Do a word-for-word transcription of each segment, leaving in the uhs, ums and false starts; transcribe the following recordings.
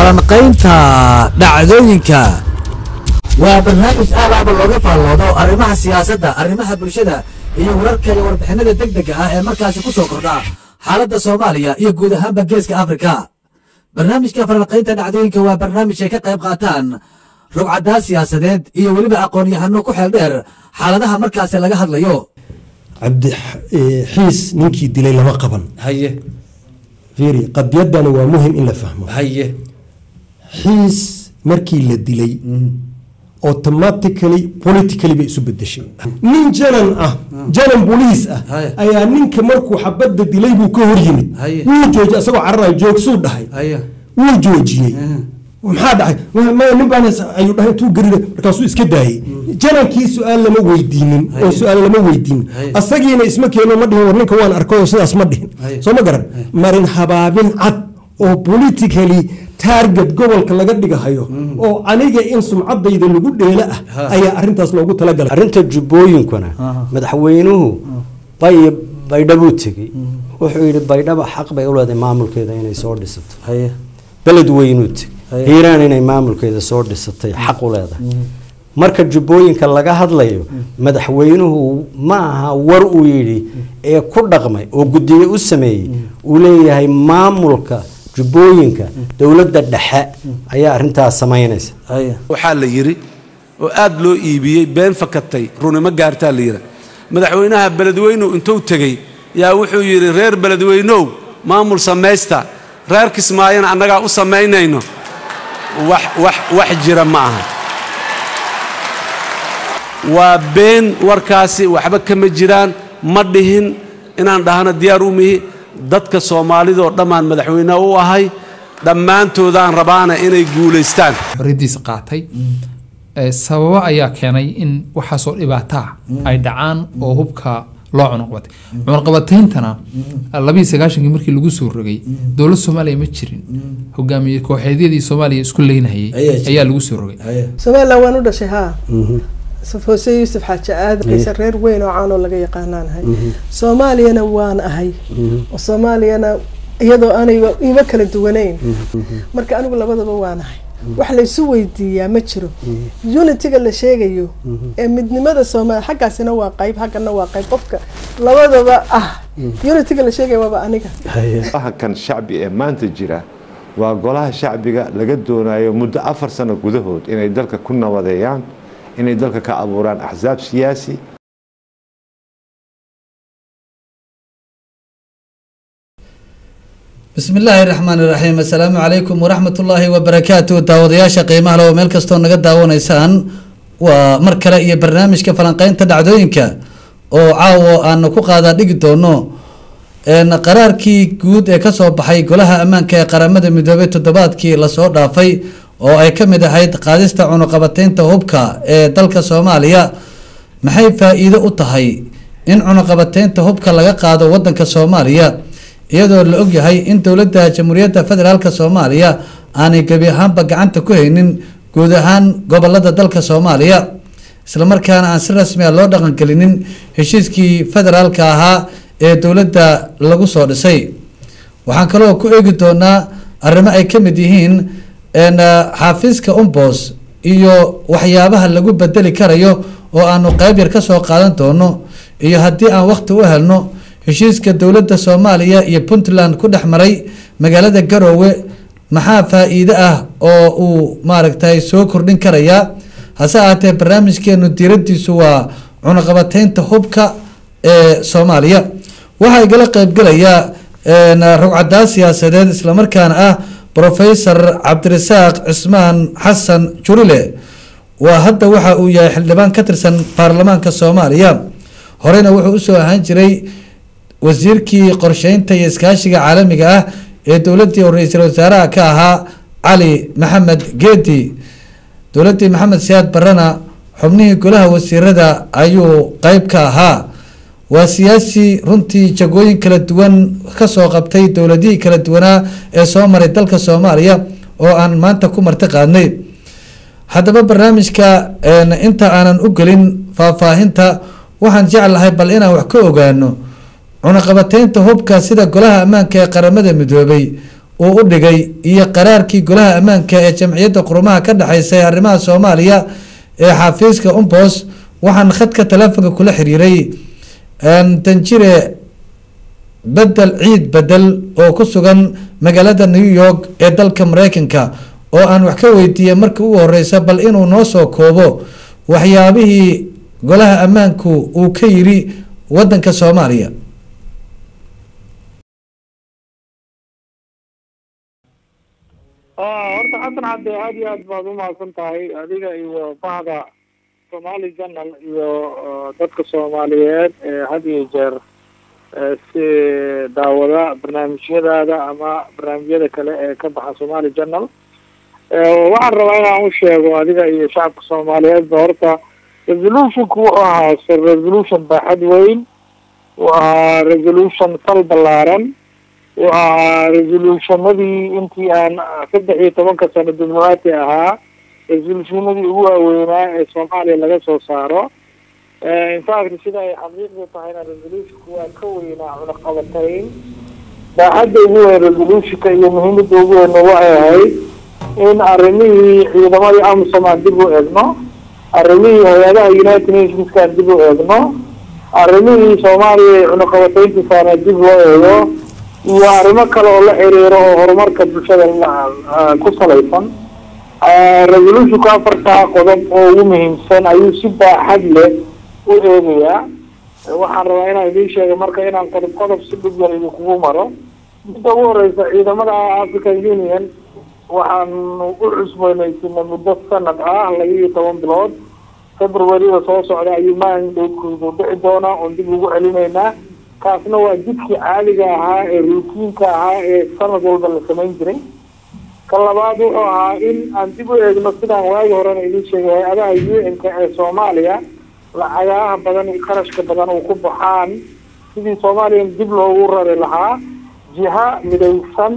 falanqaynta dhacdooyinka waa barnaamij aad looga faalloodo arrimaha siyaasadda, arrimaha bulshada iyo wararka iyo warbixinada degdega ah ee markaasi ku soo kordha xaaladda Soomaaliya iyo guud ahaanba geeska Afrika. barnaamijka falanqaynta dhacdooyinka waa barnaamij ay ka qayb qaataan rugcadaha siyaasadeed iyo weliba aqoon-yahano ku xeel dheer xaaladaha markaasi laga hadlayo. cabdi xiis ninkii dilay lama qaban haye fiiri qadiyadana waa muhiim in la fahmo. haye xiis markii la dilay automatically politically bay isu bedeshay. nin janan ah janan booliis ah ayaa ninka markuu xabadda dilay buu ka hor yimid wuu joojiyay asagoo cararayo joogsuu dhahay wuu joojiyey maxaa dhacay nin baan ayuu dhahay intuu garida markaasuu iska daayay. janankii su-aal lama weydiinin oo su-aal lama weydiinin asagiina isma keeno ma dhihin war ninka waan arkayo sidaas ma dhihin soo ma garan marin habaabin cad oo politically target gobolka laga dhigahayo oo aniga in sumcadayda lagu dheela ah ayaa arintaas loogu talagalay. arinta jubbooyinkuna madaxweynuhu bay baydhabo tagay wuxuu yiri baydhabo xaq bay u leedahay maamulkeeda inay soo dhisato haye balad weynuu tagay hiiraan inay maamulkeeda soo dhisatay xaq u leedahay. marka jubbooyinka laga hadlayo madaxweynuhu ma aha war uu yiri ee ku dhaqmay oo gudiye u sameeyay uu leeyahay maamulka jubbooyinka dawladda dhexe ayaa arintaas sameynaysa. waxaa la yiri oo aad loo iibiyey been fakatay runimo gaartaa la yiri madaxweynaha beledweynuhu intuu tagay yaa wuxuu yiri reer beledweynow maamul samaysta reer Kismaayana annaga u sameynayno wax wax wax jira ma aha waa been warkaasi waxba kama jiraan ma dhihin inaan dhahana diyaar u mihi dadka Soomaalida oo dhamaan madaxweynaha u ahay dhamaantoodaan rabaana inay guuleystaan xorriyadiisa qaatay ee sababa ayaa keenay in waxa soo dhibaataa ay dhacaan oo hubka loo cunqabatay cunqabatayntana laba iyo sagaashan markii lagu soo rogay dawladda Soomaaliya ma jirin hogaamiye kooxeedyadii Soomaaliya isku leeynayay ayaa lagu soo rogay Soomaaliya waan u dhashay ha سفوسي يوسف حاجة آد قيسر رير وين وعانو لقى يقانان هاي سومالي أنا وان أهي وسومالي أنا يدو أنا يمكن الدوانين مركا أنا ولا بضا بوان أهي وحلي سوي دي يا متشرو يونتي قال شيء يو مدني ماذا سومالي حقا سنة واقعي حقا نوا واقعي قفك لا بضا بقى أه يونتي قال شيء يو بقى أنيكا كان شعبي إيمان تجرا وقولها شعبي لقدونا مدة أفر سنة قدهود إن يدلك كنا وضيان إن يدلك كأبوران أحزاب سياسي. بسم الله الرحمن الرحيم. السلام عليكم ورحمة الله وبركاته. داودياشا قيمة لو ملك استون نقد داوون إنسان ومركلة إيه برنامج كفلانقين تدعدوينك أو عاو أن نكو قادة ديكتونو إن قرار كي جود كسو بحي كلها أمان كي قرامد مدوبة الدبات كي لصور دافي oo ay ka mid ahayd qaadista cunaqabateynta hubka ee dalka Soomaaliya maxay faa'iido u tahay in cunaqabateynta hubka laga qaado wadanka Soomaaliya iyadoo la og yahay in dawladda Jamhuuriyadda Federaalka Soomaaliya aanay gabi ahaanba gacanta ku haynin guud ahaan gobolada dalka Soomaaliya isla markaana aan si rasmi ah loo dhaqan gelinin heshiiskii federaalka ahaa ee dawladda lagu soo dhisay. waxaan kaloo ku eegi doonaa arrimo ay ka mid yihiin ان حافظka umbos iyo waxyaabaha lagu bedeli karayo oo aanu qayb yar ka soo qaadan doono iyo hadii aan waqti u helno heshiiska dawladda Soomaaliya iyo Puntland ku dhaxmaray magaalada Garowe maxaa faa'iido ah oo uu maaragtay soo kordhin karaya hase ahaatee barnaamijkeenu diiradiisu waa cunaqabateynta hubka ee Soomaaliya waxay gala qayb galaya in rugcadaha siyaasadeed isla markaana ah بروفيسور عبد الرزاق عثمان حسن جوريله وهذا waxa uu yahay xildhibaan ka tirsan baarlamaanka Soomaaliya horeyna wuxuu u soo ahaan jiray wasiirkii qorsheynta iyo iskaashiga caalamiga ah ee dawladda ra'iisul wasaaraha ka ahaa Ali Maxamed Geedi dawladda Maxamed Siyaad Barana xubnihii golaha wasiirada ayuu qayb ka ahaa waa siyaasi runtii jagooyin kala duwan ka soo qabtay dawladihii kala duwanaa ee soo maray dalka Soomaaliya oo aan maanta ku marti qaadnay. haddaba barnaamijka inta aanan u gelin faahfaahinta waxaan jeclahay bal inaan wax ka ogaano cunaqabateynta hubka sida golaha ammaanka ee qaramada midoobay uu u dhigay iyo qaraarkii golaha ammaanka ee jamciyadda qurumaha ka dhexeysa ee arrimaha soomaaliya ee xafiiska umbos waxaan khadka taleefonka kula xiriiray danjire bedel ciid bedel oo ku sugan magaalada new york ee dalka mareykanka oo aan wax ka weydiiyey markii ugu horeysa bal inuu noo soo koobo waxyaabihii golaha ammaanku uu ka yiri wadanka soomaaliya. horta xasan cadde aada iyo aad baad umahadsan tahay adiga iyo bahda Somali Journal iyo dadka Soomaaliyeed ee had iyo jeer si daawada barnaamijyadaada ama barnaamijyada kale ee ka baxa Somali Journal. waxaan rabaa inaan u sheego adiga iyo shacabka Soomaaliyeed horta resolution-ku wuxuu ahaa resolution baaxad weyn, wuxuu ahaa resolution sal ballaaran, wuxuu ahaa resolutionadii intii aan saddex iyo tobanka sano diblomaati ahaa resolutionadii ugu waaweynaa ee Soomaaliya laga soo saaro. infact sida ay xaqiiqda tahayna resolutionku waa ka weynaa cunaqabatayn. baaxadda ugu weyn resolutionka iyo muhiimadda ugu weyn waxay ahayd in arrimihii ciidamadii AMISOM aan dib u eegno, arrimihii hay-adaha United Nations aan dib u eegno, arrimihii Soomaaliya ee cunaqabataynta saarna dib loo eego, iyo arrimo kale oo la xiriiro oo horumarka bulshada ku salaysan. resolutionka afartaa qodob oo ugu muhiimsan ayuu si baaxad leh u eegayaa. waxaan rabaa inaan idiin sheego marka inaan qodob qodob si dhib yar idinkugu maro. midda ugu horeysa ciidamada African Union waxaanu u cusboonaysiinay muddo sanad ah laba iyo toban bilood. February-da soo socda ayuu mandate-koodu dhici doonaa oon dib ugu celinaynaa. kaasna waa jidkii caadiga ahaa ee routiinka ahaa ee sanad walba la samayn jiray. ka labaad wuxuu ahaa in aan dib u eegno sidaan waagi horena idiin sheegay hay-adaha U N-ka ee Soomaaliya lacagaha badan iyo qarashka badan uu ku baxaan sidii Soomaaliya dib loogu rari lahaa jiha midaysan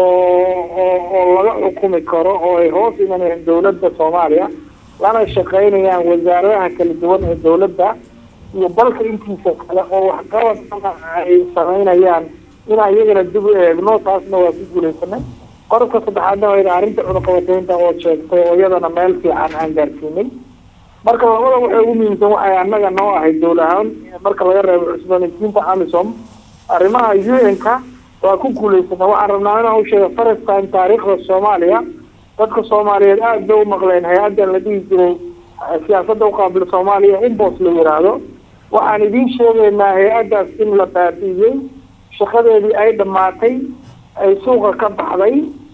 oo oo laga xukumi karo oo ay hoos imanayaan dowladda Soomaaliya lana shaqeynayaan wasaaradaha kala duwan ee dowladda iyo dalka intiisa kale oo waxqabad ay sameynayaan inaan iyagana dib u eegno. taasna waa ku guuleysanay. qodobka saddexaadna waa arrinta cunaqabataynta oo sheegtay oo iyadana meel fiican aan gaarsiinay. marka labada waxay ugu muhiimsan waxay annaga noo ahayd dowlahaan marka laga reebo cusboonaysiinta AMISOM arrimaha U N-ka waa ku guuleysanay. waxaan rabnaa inaan u sheego first time taariikhda Soomaaliya dadka Soomaaliyeed aad bay u maqleen hay-addan la dhihi jiray siyaasadda u qaabil Soomaaliya umbos la yiraahdo. waxaan idiin sheegaynaa hay-addaas in la baabi'iyey, shaqadeedii ay dhammaatay, ay suuqa ka baxday,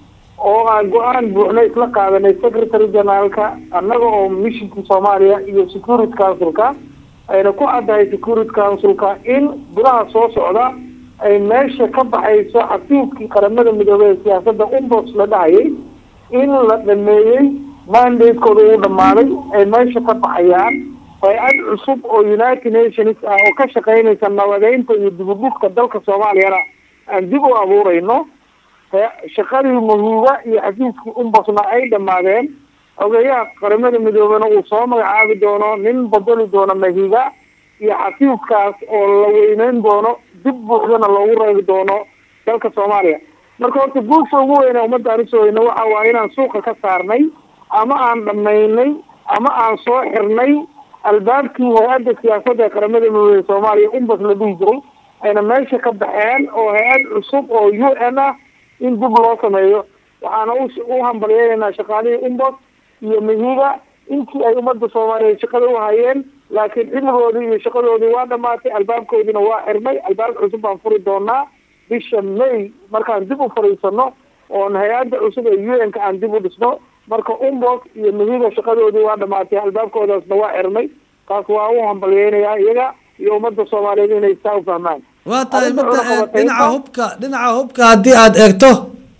oo aan go-aan buuxna isla qaadanay secretary generaalka annaga oo mishinkii Soomaaliya iyo security councilka ayna ku caddahay security councilka in bilaha soo socda ay meesha ka baxayso xafiiskii qaramada midoobay ee siyaasadda umbos la dhahayay in la dhameeyey mandate-kooda uu dhammaaday ay meesha ka baxayaan. hay-ad cusub oo United Nations ah oo ka shaqeynaysa nabadeynta iyo dibudhiska dalka Soomaaliyana aan dib u abuurayno. shaqadii muhiiga iyo xafiiskii umbosna ay dhammaadeen. ogeyaha qaramada midoobana uu soo magacaabi doono nin bedeli doono mahiga iyo xafiiskaas oo la weyneyn doono dib buuxdana loogu reebi doono dalka Soomaaliya. marka horta guusha ugu weyn ee ummadda aan u sooyno waxa waa inaan suuqa ka saarnay ama aan dhammaynay ama aan soo xirnay albaabkii hay-adda siyaasadda ee qaramada midoobay Soomaaliya umbos la dhihi jiray ayna meesha ka baxeen oo hay-ad cusub oo U N ah in dib loo sameeyo. waxaana u hambalyeeynaa shaqaalihii umbos iyo mahiga intii ay ummadda Soomaaliyeed shaqada u hayeen, laakiin xilligoodii iyo shaqadoodii waa dhammaatay, albaabkoodiina waa xirmay. albaab cusub baan furi doonaa bisha May markaan dib u fariisano oon hay-adda cusub ee U N-ka aan dib u dhisno. marka umbos iyo mahiga shaqadoodii waa dhammaatay, albaabkoodaasna waa xirmay. taas waa u hambalyeynayaa iyaga iyo ummadda Soomaaliyeed inay saa u fahmaan. waa tahay midda dhinaca hubka dhinaca hubka haddii aada eegto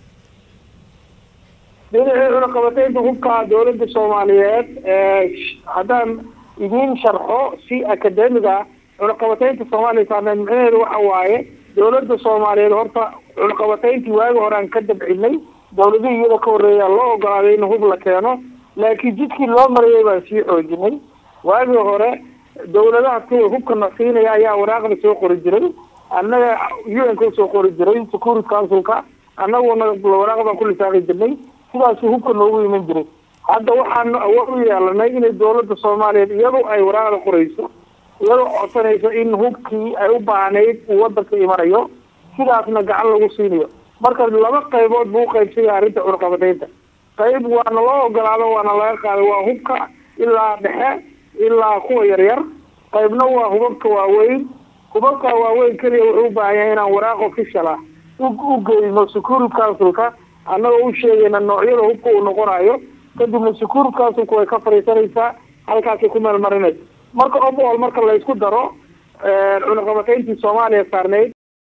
dhinacii cunaqabataynta hubka dowladda Soomaaliyeed haddaan idiin sharxo si akademiga cunaqabataynta Soomaaliya saarneed micnaheedu waxa waaye dowladda Soomaaliyeed horta cunaqabatayntii waagi hore aan ka dabcinay. dowladihii iyada ka horreeyaa loo ogolaaday in hub la keeno, laakiin jidkii loo marayay baan sii xoojinay. waagii hore dowladaha kuwa hubka nasiinaya ayaa waraaqda soo qori jiray, annaga U N-ka usoo qori jiray security councilka annaguna waraaqdan ku lisaaqi jirnay sidaasuu hubka noogu iman jiray hadda waxaan awood u yeelanay inay dowladda soomaaliyeed iyadu ay waraaqda qorayso iyadoo codsanayso in hubkii ay u baahnayd uu wadanka imanayo sidaasna gacan lagu siinayo marka laba qaybood buu qaybsaya arrinta cunaqabataynta qayb waana loo ogolaado waana laga qaaday waa hubka ilaa dhexe ilaa kuwa yaryar qaybna waa hubabka waaweyn hubabka waaweyn keliya wuxuu u baahan yahay inaan waraaq official ah u geyno security councilka annagoo u sheegayna noocyada hubka uu noqonayo kadibna security councilku way ka fariisanaysaa halkaasay ku meelmarinaysa marka overall marka la isku daro cunaqabatayntii soomaaliya saarneyd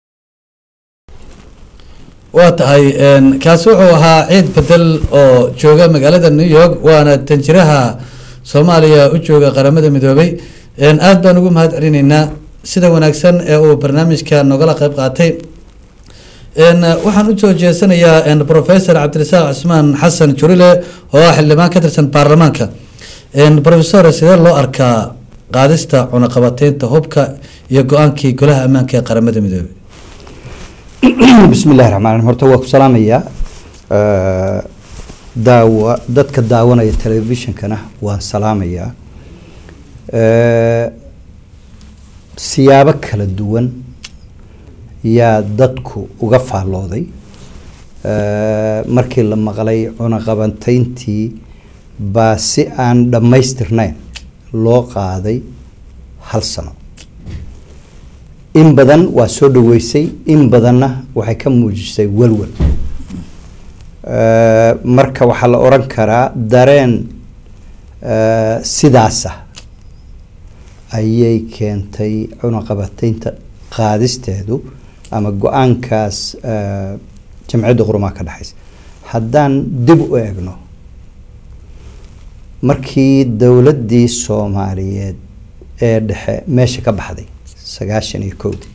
waa tahay kaasi wuxuu ahaa ciid bedel oo jooga magaalada new york waana tanjiraha soomaaliya u jooga qaramada midoobay aad baan ugu mahad celinaynaa sida wanaagsan ee uu barnaamijka nogala qayb qaatay waxaan u soo jeesanayaa professor cabdirasaaq cismaan xasan jurile oo ah xildhibaan ka tirsan baarlamaanka professor sidee loo arkaa qaadista cunaqabateynta hubka iyo go-aankii golaha ammaanka ee qaramada midoobay بسم الله الرحمن الرحيم horta waa ku salaamayaa daawa dadka daawanaya telefishinkana waan salaamayaa siyaabo kala duwan yaa dadku uga faallooday markii la maqlay cunaqabateyntii baa si aan dhammaystirnayn loo qaaday hal sano in badan waa soo dhaweysay in badanna waxay ka muujisay walwal marka waxaa la oran karaa dareen sidaasa ayay keentay cunaqabateynta qaadisteedu ama go-aankaas jamciyadda qurumaha ka dhexaysa haddaan dib u eegno markii dowladdii soomaaliyeed ee dhexe meesha ka baxday sagaashan iyo kowdii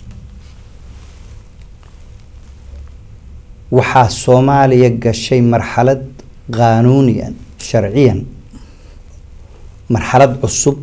waxaa soomaaliya gashay marxalad qaanuuniyan sharciyan marxalad cusub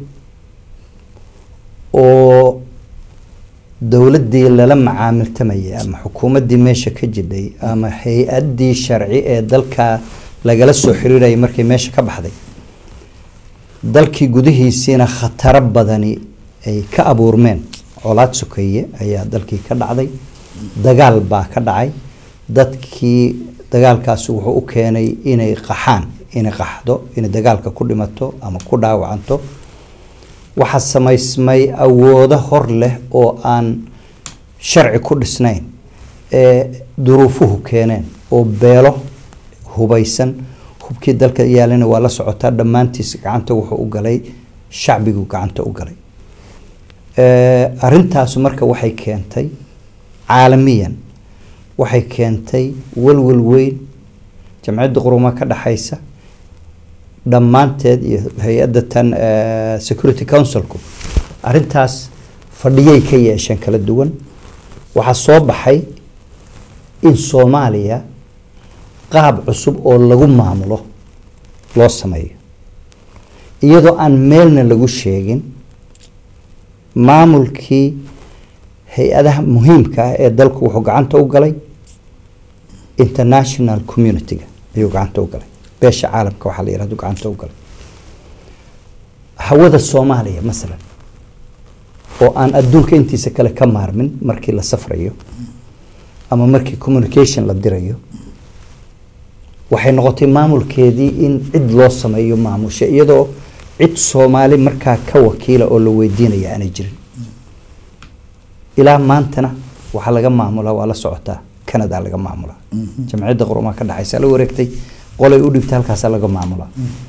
oo dowladdii lala macaamiltamayay ama xukuumaddii meesha ka jidhay ama hay-addii sharci ee dalka lagala soo xiriirayay markay meesha ka baxday dalkii gudihiisiina khataro badani ay ka abuurmeen colaad sokeeye ayaa dalkii ka dhacday dagaal baa ka dhacay dadkii dagaalkaasi wuxuu u keenay inay qaxaan inay qaxdo inay dagaalka ku dhimato ama ku dhaawacanto waxaa samaysmay awoodo hor leh oo aan sharci ku dhisnayn ee duruufuhu keeneen oo beelo hubaysan hubkii dalka yaalina waa la socotaa dhammaantiis gacanta wuxuu u galay shacbigu gacanta u galay arintaasu marka waxay keentay caalamiyan waxay keentay walwal weyn jamciyadda qurumaha ka dhexaysa dhammaanteed iyo hay-adda tan security councilku arintaas fadhiyay ka yeesheen kala duwan waxaa soo baxay in soomaaliya qaab cusub oo lagu maamulo loo sameeyo iyadoo aan meelna lagu sheegin maamulkii hay-adaha muhiimka ah ee dalku wuxuu gacanta u galay international community-ga ayuu gacanta u galay beesha caalamka waxaa la yirahdo gacanta u galay hawada soomaaliya masalan oo aan adduunka intiisa kale ka maarmin markii la safrayo ama markii communication la dirayo waxay noqotay maamulkeedii in cid loo sameeyo maamusha iyadoo cid soomaali markaa ka wakiila oo la weydiinaya aanay jirin ilaa maantana waxaa laga maamulaa waa la socotaa canada laga maamulaa jamciyadda qurumaha ka dhexaysa la wareegtay qolay u dhibtay halkaasa laga maamulaa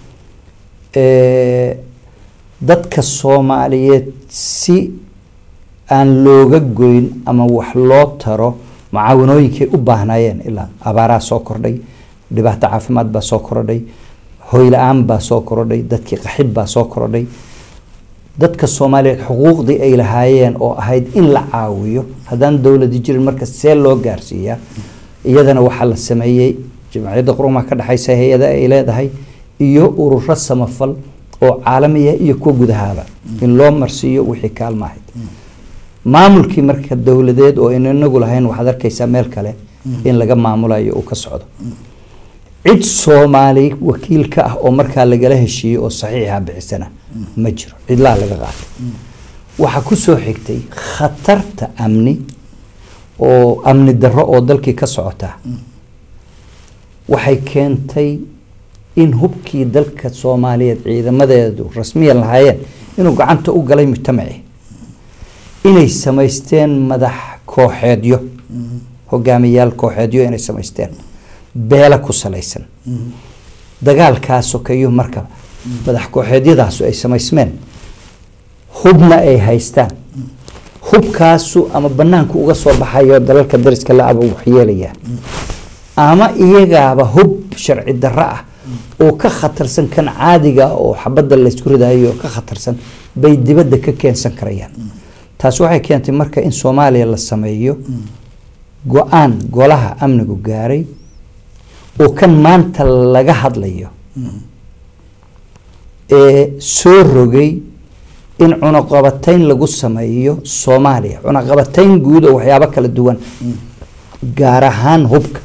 dadka soomaaliyeed si aan looga goyn ama wax loo taro mucaawanooyinkay u baahnaayeen ilaa abaaraa soo kordhay dhibaato caafimaad baa soo korodhay hoy la-aan baa soo korodhay dadkii qaxid baa soo korodhay dadka soomaaliyeed xuquuqdii ay lahaayeen oo ahayd in la caawiyo haddaan dowladi jirin marka see loo gaarsiiyaa iyadana waxaa la sameeyey jamciyadda qurumaha ka dhexaysa hay-ada ay leedahay iyo ururo samafal oo caalamiya iyo kuwa gudahaaba in loo marsiiyo wixii kaalma ahayd maamulkii marka dowladeed oo in inagu lahayn waxaad arkaysaa meel kale in laga maamulayo uu ka socdo cid Soomaali wakiil ka ah oo markaa lagala heshiiyey oo saxiixa bixisana ma jiro cidlaa laga qaatay waxa ku soo xigtay khatarta amni oo amni darro oo dalkii ka socota waxay keentay in hubkii dalka Soomaaliyeed ciidamadeedu rasmiyan lahaayeen inuu gacanta u galay mujtamaci inay samaysteen madax kooxeedyo hogaamiyaal kooxeedyo inay samaysteen beela ku salaysan dagaalkaas sokeeyo marka madax kooxeedyadaas ay samaysmeen hubna ay haystaan hubkaasu ama banaanku uga soo baxayo dalalka dariska la aba waxyeelaya ama iyagaaba hub sharci darro ah oo ka khatarsan kan caadiga oo xabadda la isku ridayo ka khatarsan bay dibadda ka keensan karayaan taas waxay keentay marka in Soomaaliya la sameeyo go'aan golaha amnigu gaaray oo kan maanta laga hadlayo ee soo rogay in cunaqabatayn lagu sameeyo Soomaaliya cunaqabatayn guud oo waxyaabo kala duwan gaar ahaan hubka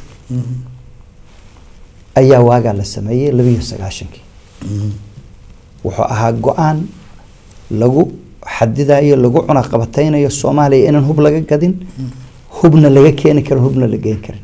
ayaa waaga la sameeyay laba iyo sagaashankii wuxuu ahaa go'aan lagu xadidayo lagu cunaqabataynayo Soomaaliya inaan hub laga gadin hubna laga keeni karo hubna la geyn karin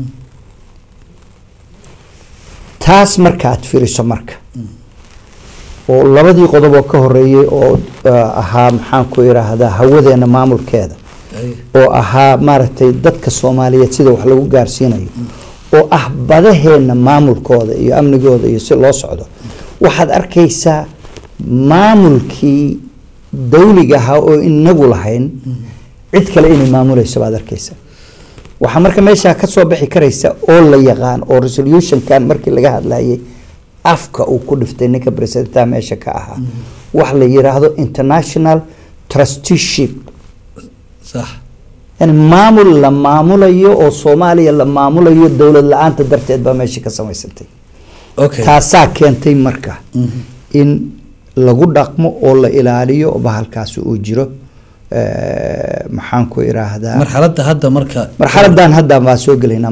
taas marka aad fiiriso marka oo labadii qodob oo ka horeeyay oo ahaa maxaan ku yiraahdaa hawadeena maamulkeeda oo ahaa maaragtay dadka Soomaaliyeed sida wax lagu gaarsiinayo oo ah badaheena maamulkooda iyo amnigooda iyo si loo socdo waxaad arkaysaa maamulkii dawliga ahaa oo inagu lahayn cid kale inay maamulayso baad arkaysaa waxa marka meesha ka soo bixi karaysa oo la yaqaan oo resolution kan markii laga hadlayay afka uu ku dhiftay ninka presidenta meesha ka ahaa wax la yiraahdo international trusteeship صح يعني maamul la maamulayo oo Soomaaliya la maamulayo dawlad la'aanta darteed ba meesha ka samaysantay okay taasaa keentay marka in lagu dhaqmo oo la ilaaliyo bahalkaas uu jiro ee maxaan ku iraahdaa marxaladda hadda marka marxaladdan hadda ma soo galeynaa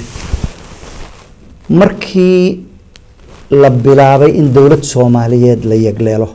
markii la bilaabay in dawlad Soomaaliyeed la yagleelo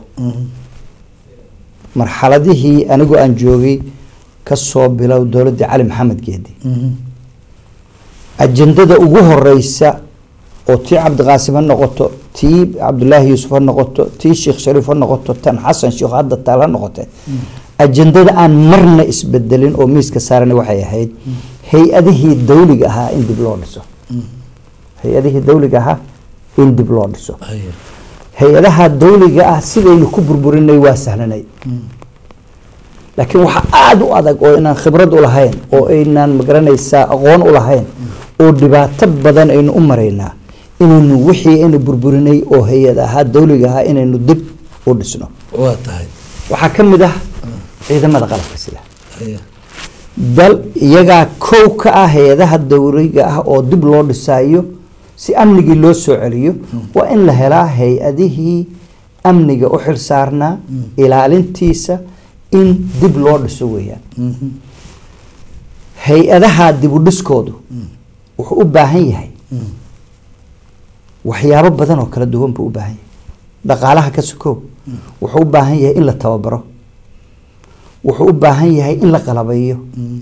marxaladihii anigu aan joogay ka soo bilow dawladda Cali Maxamed Geedi ajandada ugu horeysa oo tii Cabdiqaasim noqoto tii Cabdullaahi Yuusuf noqoto tii Sheekh Shariif noqoto tan Xasan Sheekh hadda taala noqotay ajandada aan marna isbedelin oo miiska saaran waxay ahayd hay'adihii dawliga ahaa in dib loo dhiso hay'adihii dawliga ahaa in dib loo dhiso hay'adaha dawliga ah sidaynu ku burburinay waa sahlanay laakiin waxa aad u adag oo inaan khibrad u lahayn oo aynaan magaranaysaa aqoon u lahayn oo dhibaato badan aynu u maraynaa inaynu wixii aynu burburinay oo hay'adaha dawliga ahaa inaynu dib u dhisno waa tahay waxa ka mid ah ciidamada qalabka sida dal iyaga kow ka ah hay'adaha dawliga ah oo dib loo dhisayo si amnigi loo soo celiyo waa in la helaa hay'adihii amniga u xil saarnaa ilaalintiisa in dib loo dhiso weeyaan hay'adaha dib u dhiskoodu wuxuu u baahan yahay waxyaabo badan oo kala duwan buu u baahan yahay dhaqaalaha ka sokow wuxuu u baahan yahay in la tababaro wuxuu u baahan yahay in la qalabeeyo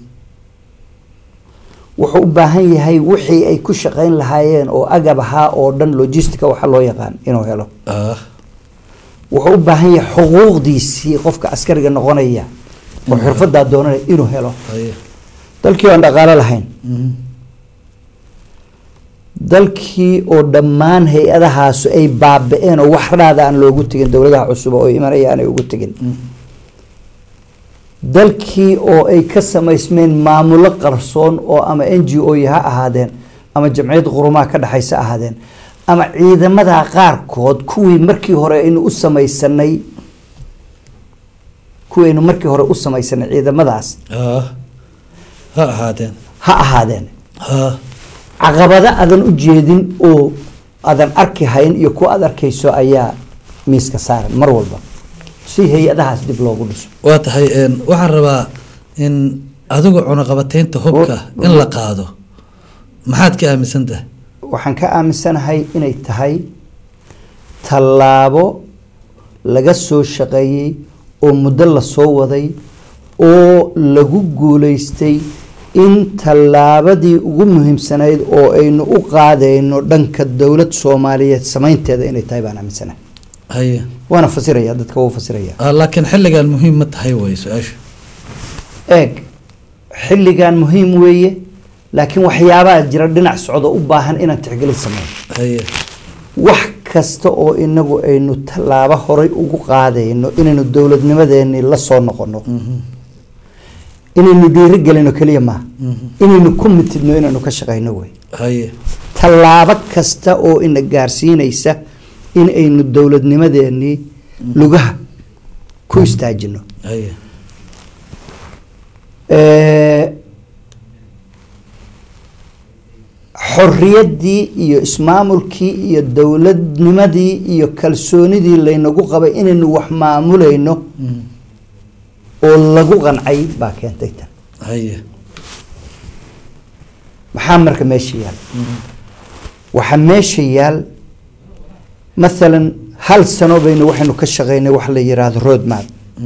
wuxuu u baahan yahay wixii ay ku shaqeyn lahaayeen oo agab ahaa oo dhan logistica waxa loo yaqaan inuu helo wuxuu u baahan yahay xuquuqdiisii qofka askariga noqonaya oo xirfadda doonaya inuu helo dalkii aan dhaqaale lahayn dalkii oo dhammaan hay'adahaas ay baaba'een oo wax raad aan loogu tagin dawladaha cusub oo imanayaan ay ugu tagin dalkii oo ay ka samaysmeen maamulo qarsoon oo ama N G O ha ahaadeen ama jamciyad qurumaha ka dhaxaysa ahaadeen ama ciidamada qaarkood kuwii markii hore aynu u samaysanay kuwii aynu markii hore u samaysanay ciidamadaas ha ahaadeen ha ahaadeen ha caqabada adan u jeedin oo adan arki hayn iyo ku aad arkayso ayaa miiska saaran mar walba si hay'adahaas dib loogu dhiso waa tahay waxaan rabaa in adigu cunaqabataynta hubka in la qaado maxaad ka aaminsantahay waxaan ka aaminsanahay inay tahay tallaabo laga soo shaqeeyey oo muddo la soo waday oo lagu guuleystay in tallaabadii ugu muhiimsanayd oo aynu u qaadayno dhanka dowlad Soomaaliyeed samaynteeda inay tahay baan aaminsanahay haye waana fasiraya dadka wuu fasiraya laakiin xilligan muhiim ma tahay way su'aasha eeg xilligan muhiim weeye laakiin waxyaabaha jira dhinac socdo u baahan inaan tixgelin sameeyo haye wax kasta oo inagu aynu tallaabo horay ugu qaadayno inaynu dowladnimadeeni la soo noqono inaynu dhiirigelino kaliya ma inaynu commitedno inaynu ka shaqeyno way haye tallaabo kasta oo ina gaarsiinaysa in aynu dowladnimadeeni lugaha ku istaajino haye ee xorriyadii iyo ismaamulkii iyo dowladnimadii iyo kalsoonidii laynagu qabay inaynu wax maamulayno oo lagu qancay baa keentay tan haye maxaa marka meesha yaal waxa meesha yaal مثلا هل سنة بين وحنا كشغينا وحلا يراد رود ماب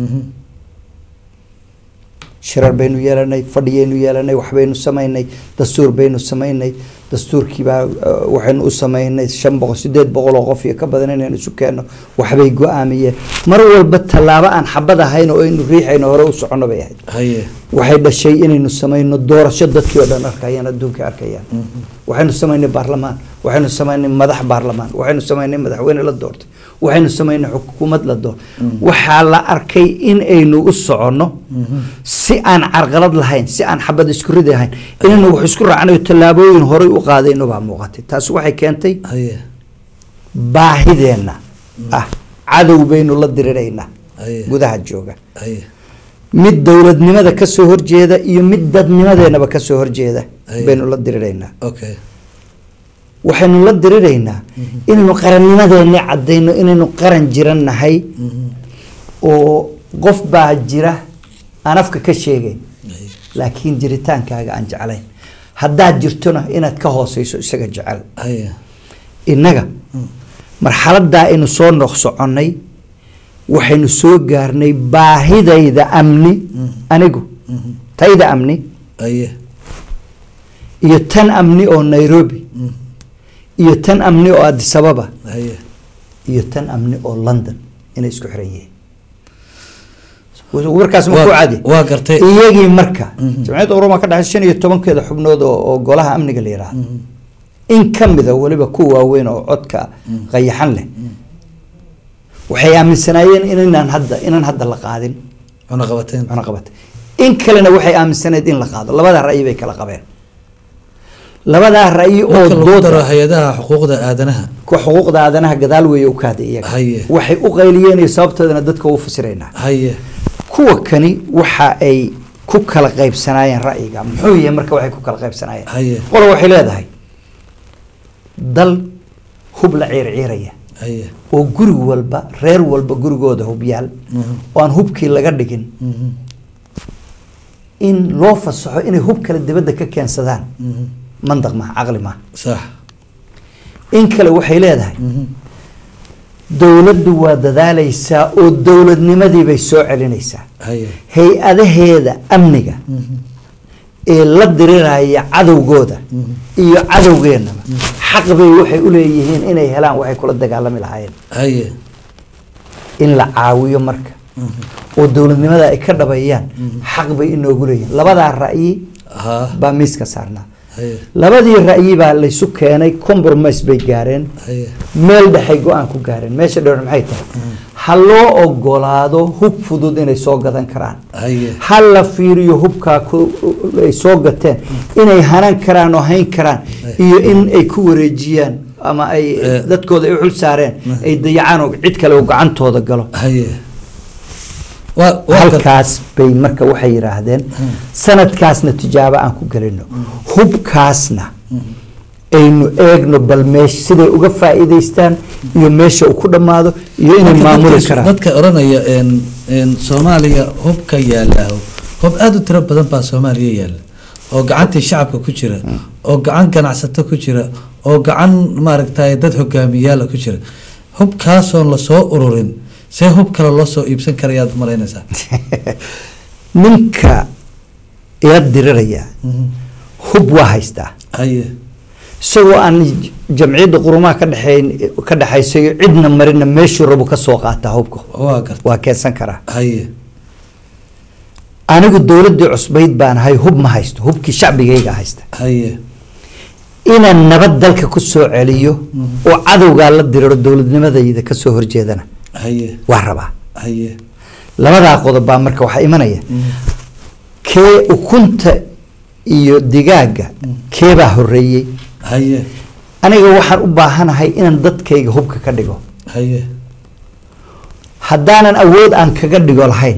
شرر بينو يلاني فديينو يلاني وحبينو سمايني دستور بينو سمايني دستور كيبا وحنا سمايني شن بقى سديد بقول قفية كبدنا إنه سكانه وحبي جوامية مرة والبتلابة عن حبذا هينو إنه ريح إنه روس عنا بيهد هي وحيد الشيء إنه سماينه الدورة شدت كذا نركيان الدوك أركيان وحنا سمايني برلمان وحنا سمايني مدح برلمان وحنا سمايني مدح وين للدور وحنا سمايني حكومة للدور وحلا أركي إن إنه الصعنة سي أن عرقلد لهين سي أن حبذا يسكر ده هين إنه وحسكر عنه التلابوين هوري وقاضي إنه بعمقاتي تاسوحي كانتي هي باهدينا آه عدو بينه الله درينا جودها الجوجا هي mid dowladnimada ka soo horjeeda iyo mid dadnimadeena ka soo horjeeda baynu la dirireynaa okay waxaynu la dirireynaa inaynu qarannimadeena cadeyno inaynu qaran jiranahay oo qof baa jira aan afka ka sheegay laakiin jiritaankaaga aan jeclayn haddaad jirtona inaad ka hooseyso isaga jecel innaga marxaladda aynu soo noqsoconnay waxaynu soo gaarnay baahidayda amni anigu tayda amni aye iyo tan amni oo Nairobi iyo tan amni oo Addis Ababa aye iyo tan amni oo London inay isku xiran yihiin warkaas ma ku caadi waa gartay iyagii marka jamciyadda Ururka ka dhaxay shan iyo toban-keeda xubnood oo golaha amniga la yiraahdo in kamida waliba kuwa waaweyn oo codka qayaxan leh waxay aaminsanaayeen inaan hadda inaan hadda la qaadin ana qabateen ana qabatay in kalena waxay aaminsanayd in la qaado labada ra'yi bay kala qabeen labada ra'yi oo doodara hay'adaha xuquuqda aadanaha ku xuquuqda aadanaha gadaal weey u kaaday iyaga waxay u qayliyeen sababtoodana dadka u fasirayna haye kuwa kani waxa ay ku kala qaybsanaayeen ra'yiga muxuu yahay marka waxay ku kala qaybsanaayeen haye qolo waxay leedahay dal hub la ciirciiraya haye oo guri walba reer walba gurigooda hubyaal oo aan hubkii laga dhigin in loo fasaxo inay hub kala dibadda ka keensadaan mandaq ma aqli ma sax in kale waxay leedahay dawladdu waa dadaalaysaa oo dawladnimadii bay soo celinaysaa haye hay-adaheeda amniga ee la diriraya cadowgooda iyo cadowgeenaba xaq bay waxay u leeyihiin inay helaan waxay kula dagaalami lahaayeen haye in la caawiyo marka oo dawladnimada ay ka dhabayaan xaq bay inoogu leeyihiin labadaa ra'yi baa miiska saarnaa labadii ra'yi baa la isu keenay compromise bay gaareen meel dhexe go'aan ku gaareen meesha dheer maxay tahay ha loo ogolaado hub fudud inay soo gadan karaan ha la fiiriyo hubkaa ay soo gateen inay hanan karaan oo hayn karaan iyo in ay ku wareejiyaan ama ay dadkooda ay xul saareen ay dayacaan oo cid kale oo gacantooda galo halkaas bay marka waxay yiraahdeen sanadkaasna tijaabo aan ku galino hubkaasna aynu eegno bal meesh siday uga faa'iideystaan iyo meesha uu ku dhamaado iyo inay maamuli karaan dadka oranaya in Soomaaliya hubka yaala hub aad u tiro badan baa Soomaaliya yaala oo gacantii shacabka ku jira oo gacan ganacsato ku jira oo gacan maaragtay dad hogaamiyaal ku jira hubkaasoon la soo ururin see hub kale loo soo iibsan karayaad maraynaysaa ninka ila diriraya hub waa haystaa haye isagoo aan jamciyadda qurumaha ka dhexeyn ka dhaxaysayo cidna marina meeshuu rabo ka soo qaataa hubka waa garta waa keensan karaa haye anigu dowladdii cusbayd baan ahay hub ma haysto hubkii shacbigayga haysta haye inaan nabad dalka ku soo celiyo oo cadowgaa la diriro dowladnimadayda ka soo horjeedana haye waa rabaa haye labadaa qodob baa marka waxaa imanaya kee ukunta iyo digaaga keebaa horeeyey haye aniga waxaan u baahanahay inaan dadkayga hubka ka dhigo haye haddaanan awood aan kaga dhigo lahayn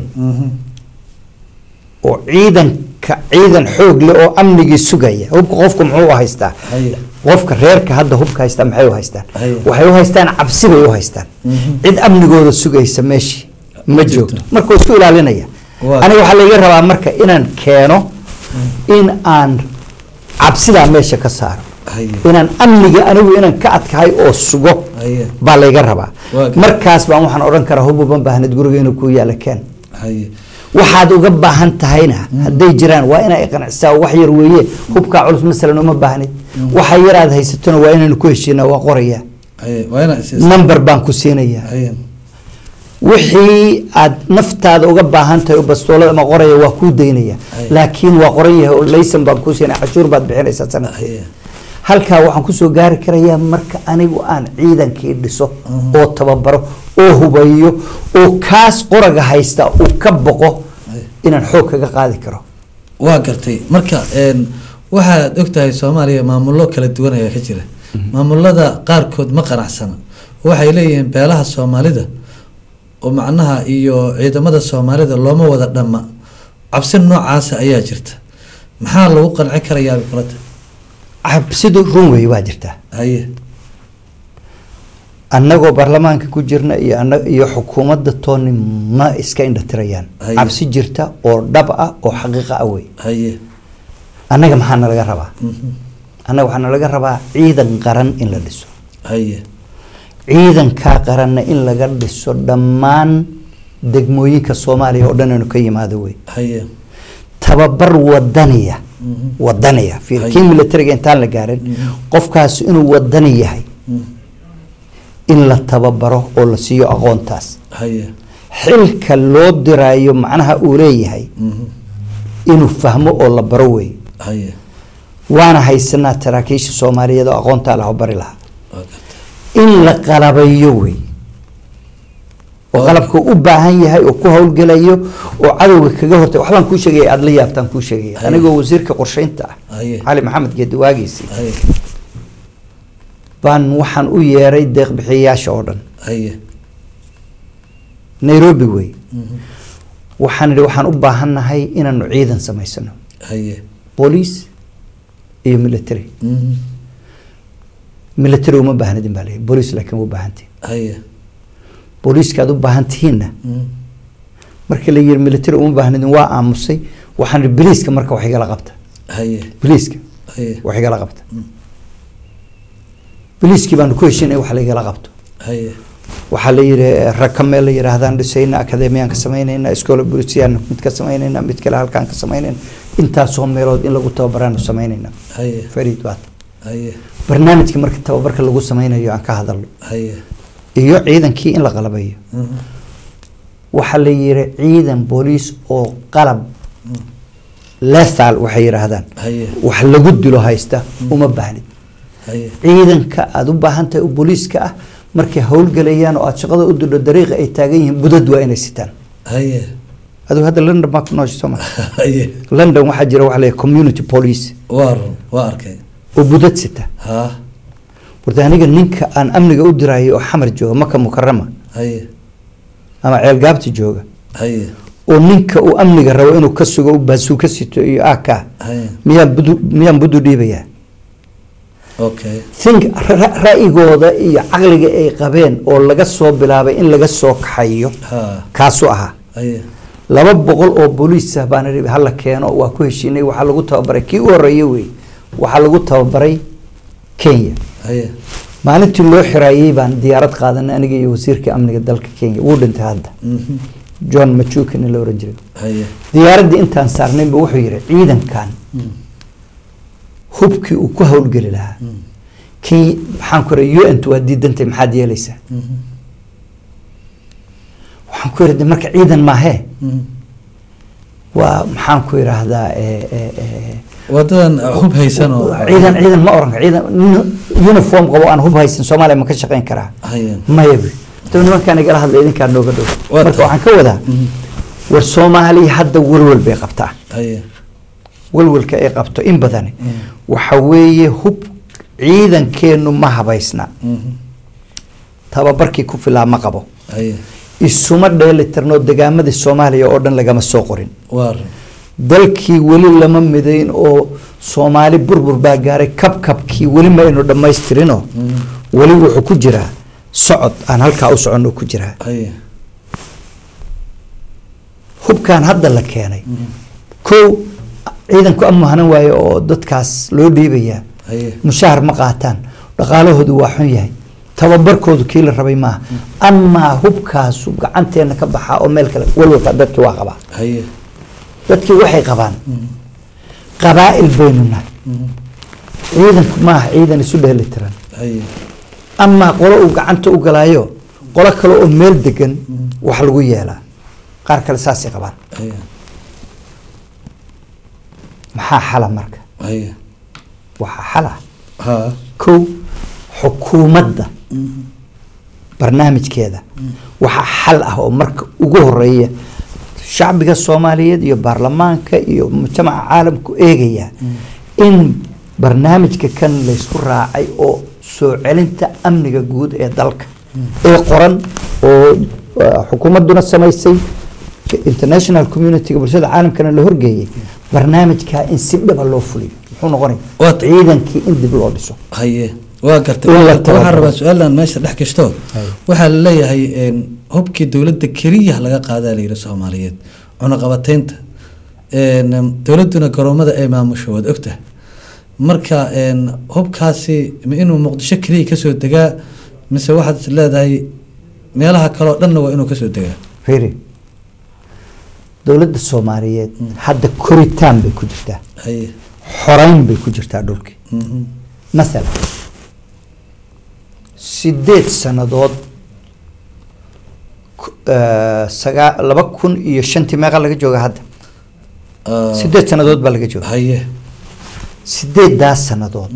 oo ciidanka ciidan xoog leh oo amnigii sugaya hubka qofku muxuu u haystaa qofka reerka hadda hubka haystaa maxay u haystaan waxay u haystaan cabsi bay u haystaan cid amnigooda sugaysa meeshii ma joogto marka isku ilaalinaya aniga waxaa laga rabaa marka inaan keeno in aan cabsidaa meesha ka saaro inaan amniga anigu inaan ka adkahay oo sugo baa layga rabaa markaas baan waxaan odhan karaa hub uma baahnid guriga inuu ku yaala keen waxaad uga baahan tahayna hadday jiraan waa inaa iqancisaa wax yar weeye hubkaa culus masalan uma baahnid waxa yar aad haysatona waa inaynu ku heshiinaa waa qorayaa number baan ku siinayaa wixii aad naftaada uga baahan tahay oo bastoolada ama qoraya waa kuu daynaya laakiin waa qoran yahay oo laysan baan kuu siinaya cashuur baad bixinaysaa sanadkii halkaa waxaan kusoo gaari karayaa marka anigu aan ciidankii dhiso oo tababaro oo hubayo oo kaas qoraga haysta uu ka boqo inaan xoog kaga qaadi karo waa gartay marka waxaad ogtahay soomaaliya maamullo kala duwan ayaa ka jira maamulada qaarkood ma qanacsana waxay leeyihiin beelaha soomaalida oo macnaha iyo ciidamada soomaalida looma wada dhamma cabsi noocaasa ayaa jirta maxaa lagu qanci karayaa biqolada cabsidu run wey waa jirtaa haye annagoo baarlamaanka ku jirna iyo iyo xukuumadda tooni ma iska indhatirayaan cabsi jirta oo dhab ah oo xaqiiqa ah wey haye annaga maxaa nalaga rabaa annaga waxaa nalaga rabaa ciidan qaran in la dhiso haye ciidankaa qaranna in laga dhiso dhammaan degmooyinka soomaaliya oo dhan inuu ka yimaado wey haye tababar wadaniya wadaniya kii militariga intaan la gaarin qofkaas inuu wadani yahay in la tababaro oo la siiyo aqoontaas haye xilka loo diraayo macnaha uu leeyahay inuu fahmo oo la baro wey haye waana haysanaa taraakiisha soomaaliyeed oo aqoontaa laha bari lahaa in la qalabayo wey oo qalabka u baahan yahay oo ku howlgelayo oo cadowga kaga hortay waxbaan kuu sheegaya aada la yaabtaan kuu sheegaya anigoo wasiirka qorsheynta ah cali maxamed geedi waagiisii baan waxaan u yeeray deeq bixiyayaasha oo dhan nairobi wey waxaan idhi waxaan u baahannahay inaanu ciidan samaysano booliis iyo military military uma baahnidin baa leeyahay booliis laakiin u baahantihin booliiska aad u baahan tihiinna marka la yiri military uma baahnidin waa aamusay waxaan idhi biliiska marka wax igala qabta biliiska wax igala qabta biliiskii baanu ku heshinay wax la igala qabto waxaa la yiri rakame la yiraahdaan dhisayna akademiyaan ka samaynayna iskoola booliisiyaan mid ka samaynayna mid kale halkaan ka samaynayna intaasoo meelood in lagu tababaraan samaynayna fariid waad barnaamijka marka tababarka lagu samaynayo aan ka hadalno iyo ciidankii in la qalabayo waxaa la yiri ciidan booliis oo qalab lethal waxay yiraahdaan wax lagu dilo haysta uma baahnid ciidanka aada u baahan tahay booliiska ah markay howlgalayaan oo aada shaqada u dilo dariiqa ay taagan yihiin budad waa inay sitaan aduu hadda london baa ku nooshay sooma london waxaa jira waxa la community police waa waa arkay oo budad sita warda aniga ninka aan amniga u diraayo oo xamar jooga maka mukarama ama ceel gaabta jooga oo ninka uu amniga rabo inuu ka sugo baasuu ka sito iyo aka miyaan budu miyaan budu dhiibayaa okay think ra'yigooda iyo caqliga ay qabeen oo laga soo bilaabay in laga soo kaxayo kaasu ahaa laba boqol oo booliis ah baan idhi hala keeno waa ku heshiinay waxaa lagu tababaray kii u horreeyay wey waxaa lagu tababaray Kenya maalintii loo xiraayay baan diyaarad qaadanay aniga iyo wasiirka amniga dalka Kenya wuu dhintay hadda John Machuka in la oran jiray diyaaradii intaan saarnay buu wuxuu yiri ciidankan hubkii uu ku hawlgali lahaa kii maxaan ku rayo inta waa diidantay maxaad yeelaysaa waxaan ku yiri marka ciidan ma he waa maxaan ku yiraahdaa ee ee wadadan hub haysan oo ciidan ciidan ma oran ciidan uniform qabo aan hub haysan Soomaaliya ma ka shaqeyn karaa ma yabi tan markaan igala hadlay idinka nooga dhow marka waxaan ka wadaa war Soomaaliya hadda walwal bay qabtaa walwalka ay qabto in badan waxa weeye hub ciidankeenu ma habaysna tababarkii ku filaa ma qabo isuma dheelitirno deegaamada Soomaaliya oo dhan lagama soo qorin dalkii wali lama midayn oo Soomaali burbur baa gaaray kabkabkii wali ma aynu dhameystirino wali wuxuu ku jiraa socod aan halka u socono ku jiraa hubkan hadda la keenay ko ciidanku amahanan waaye oo dadkaas loo dhiibaya mushahar ma qaataan dhaqaalahoodu waa xun yahay tababarkoodu kii la rabay ma amma hubkaas gacanteena ka baxa oo meel kale walwalka dadkii waa qaba dadkii waxay qabaan qabaa'il baynuna ciidanku ma ciidan isu dheelitiran amma qolo uu gacanta u galaayo qolo kale oo meel degan wax lagu yeelaa qaar kale saasi qabaan maxaa xala marka waxa xala ko xukuumadda barnaamijkeeda waxa xal ah oo marka ugu horeeya shacbiga Soomaaliyeed iyo baarlamaanka iyo mujtamaca caalamku eegaya in barnaamijka kan la isku raacay oo soo celinta amniga guud ee dalka ee qoran oo xukuumaduna samaysay international community bulshada caalamkana la horgeeyay barnaamijka in si dhab loo fuliyo wuxuu noqonayaa ciidankii in dib loo dhiso haye waa gartay waxaan rabaa su'aalan meesha dhex gashto waxa la leeyahay in hubkii dawladda kaliya laga qaadaa leeyahay Soomaaliyeed cunaqabataynta in dawladuna garoomada ay maamusho wad ogtahay marka in hubkaasi inuu Muqdisho kaliya ka soo degaa mise waxaad leedahay meelaha kale oo dhan waa inuu ka soo degaa fiiri dawladda Soomaaliyeed hadda koritaan bay ku jirtaa haye xorayn bay ku jirtaa dhulkii مثلا sideed sanadood saga laba kun iyo shantii meeqa laga jooga hadda sideed sanadood baa laga jooga haye sideedaas sanadood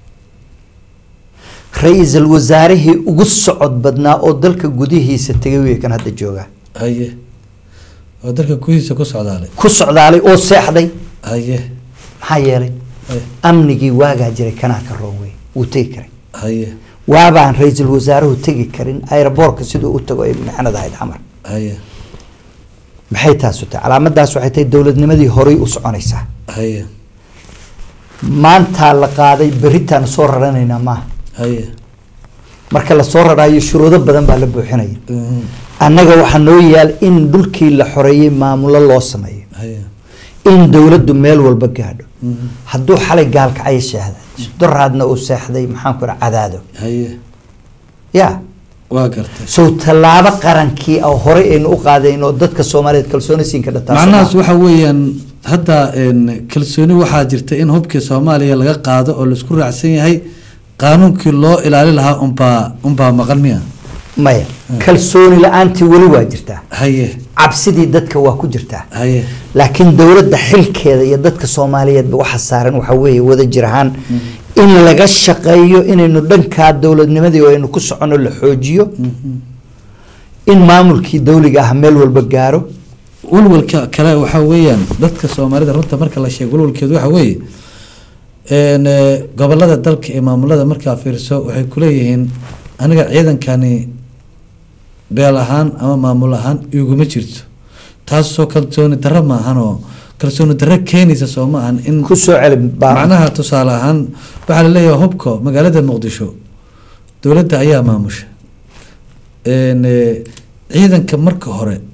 ra-iisul wasaarihii ugu socod badnaa oo dalka gudihiisa tagay wey kan hadda jooga haye oo dalka gudihiisa ku socdaalay ku socdaalay oo seexday haye maxaa yeelay amnigii waagaa jiray kanaa ka roon wey wuu tegi karay haye waabaan ra-iisul wasaaruhu tegi karin aeroboortka siduu u tago ay mixnad ahayd xamar haye maxay taas u tahay calaamadaas waxay tahay dowladnimadii horey u soconaysaa haye maanta la qaaday beritaan soo raranaynaa maaha haye marka la soo raraayo shuruudo badan baa la buuxinaya annaga waxaa noo yaal in dhulkii la xoreeyey maamulo loo sameeyo haye in dawladdu meel walba gaadho hadduu xalay gaalkacay sheehday daraadna uu seexday maxaan ku cadaado haye ya waa gartay soo talaabo qarankii oo hore aynu u qaadayno dadka Soomaaliyeed kalsooni siin ka dhataa macnaheedu waxa weeyaan hadda in kalsooni waxa jirta in hubkii Soomaaliya laga qaado oo la isku raacsan yahay qaanuunkii loo ilaalin lahaa umba umba maqan miya maya kalsooni la'aantii wali waa jirtaa haye cabsidii dadka waa ku jirtaa haye laakiin dawladda xilkeeda iyo dadka Soomaaliyeed waxa saaran waxa weeye wada jirahan in laga shaqeeyo inaynu dhanka dawladnimadii oo aynu ku socono la xoojiyo in maamulkii dawliga ah meel walba gaaro walwalka kale waxa weeyaan dadka Soomaalida runta marka la sheego walwalkeedu waxa weeye een gobolada dalka ee maamulada marka fiirso waxay ku leeyihiin aniga ciidankani beel ahaan ama maamul ahaan iguma jirto taasoo kalsooni darro ma ahan oo kalsooni darro keenaysa soo ma ahan in ku soo celin macnaha tusaale ahaan waxa la leeyahay hubka magaalada Muqdisho dawladda ayaa maamusha een ciidanka marka hore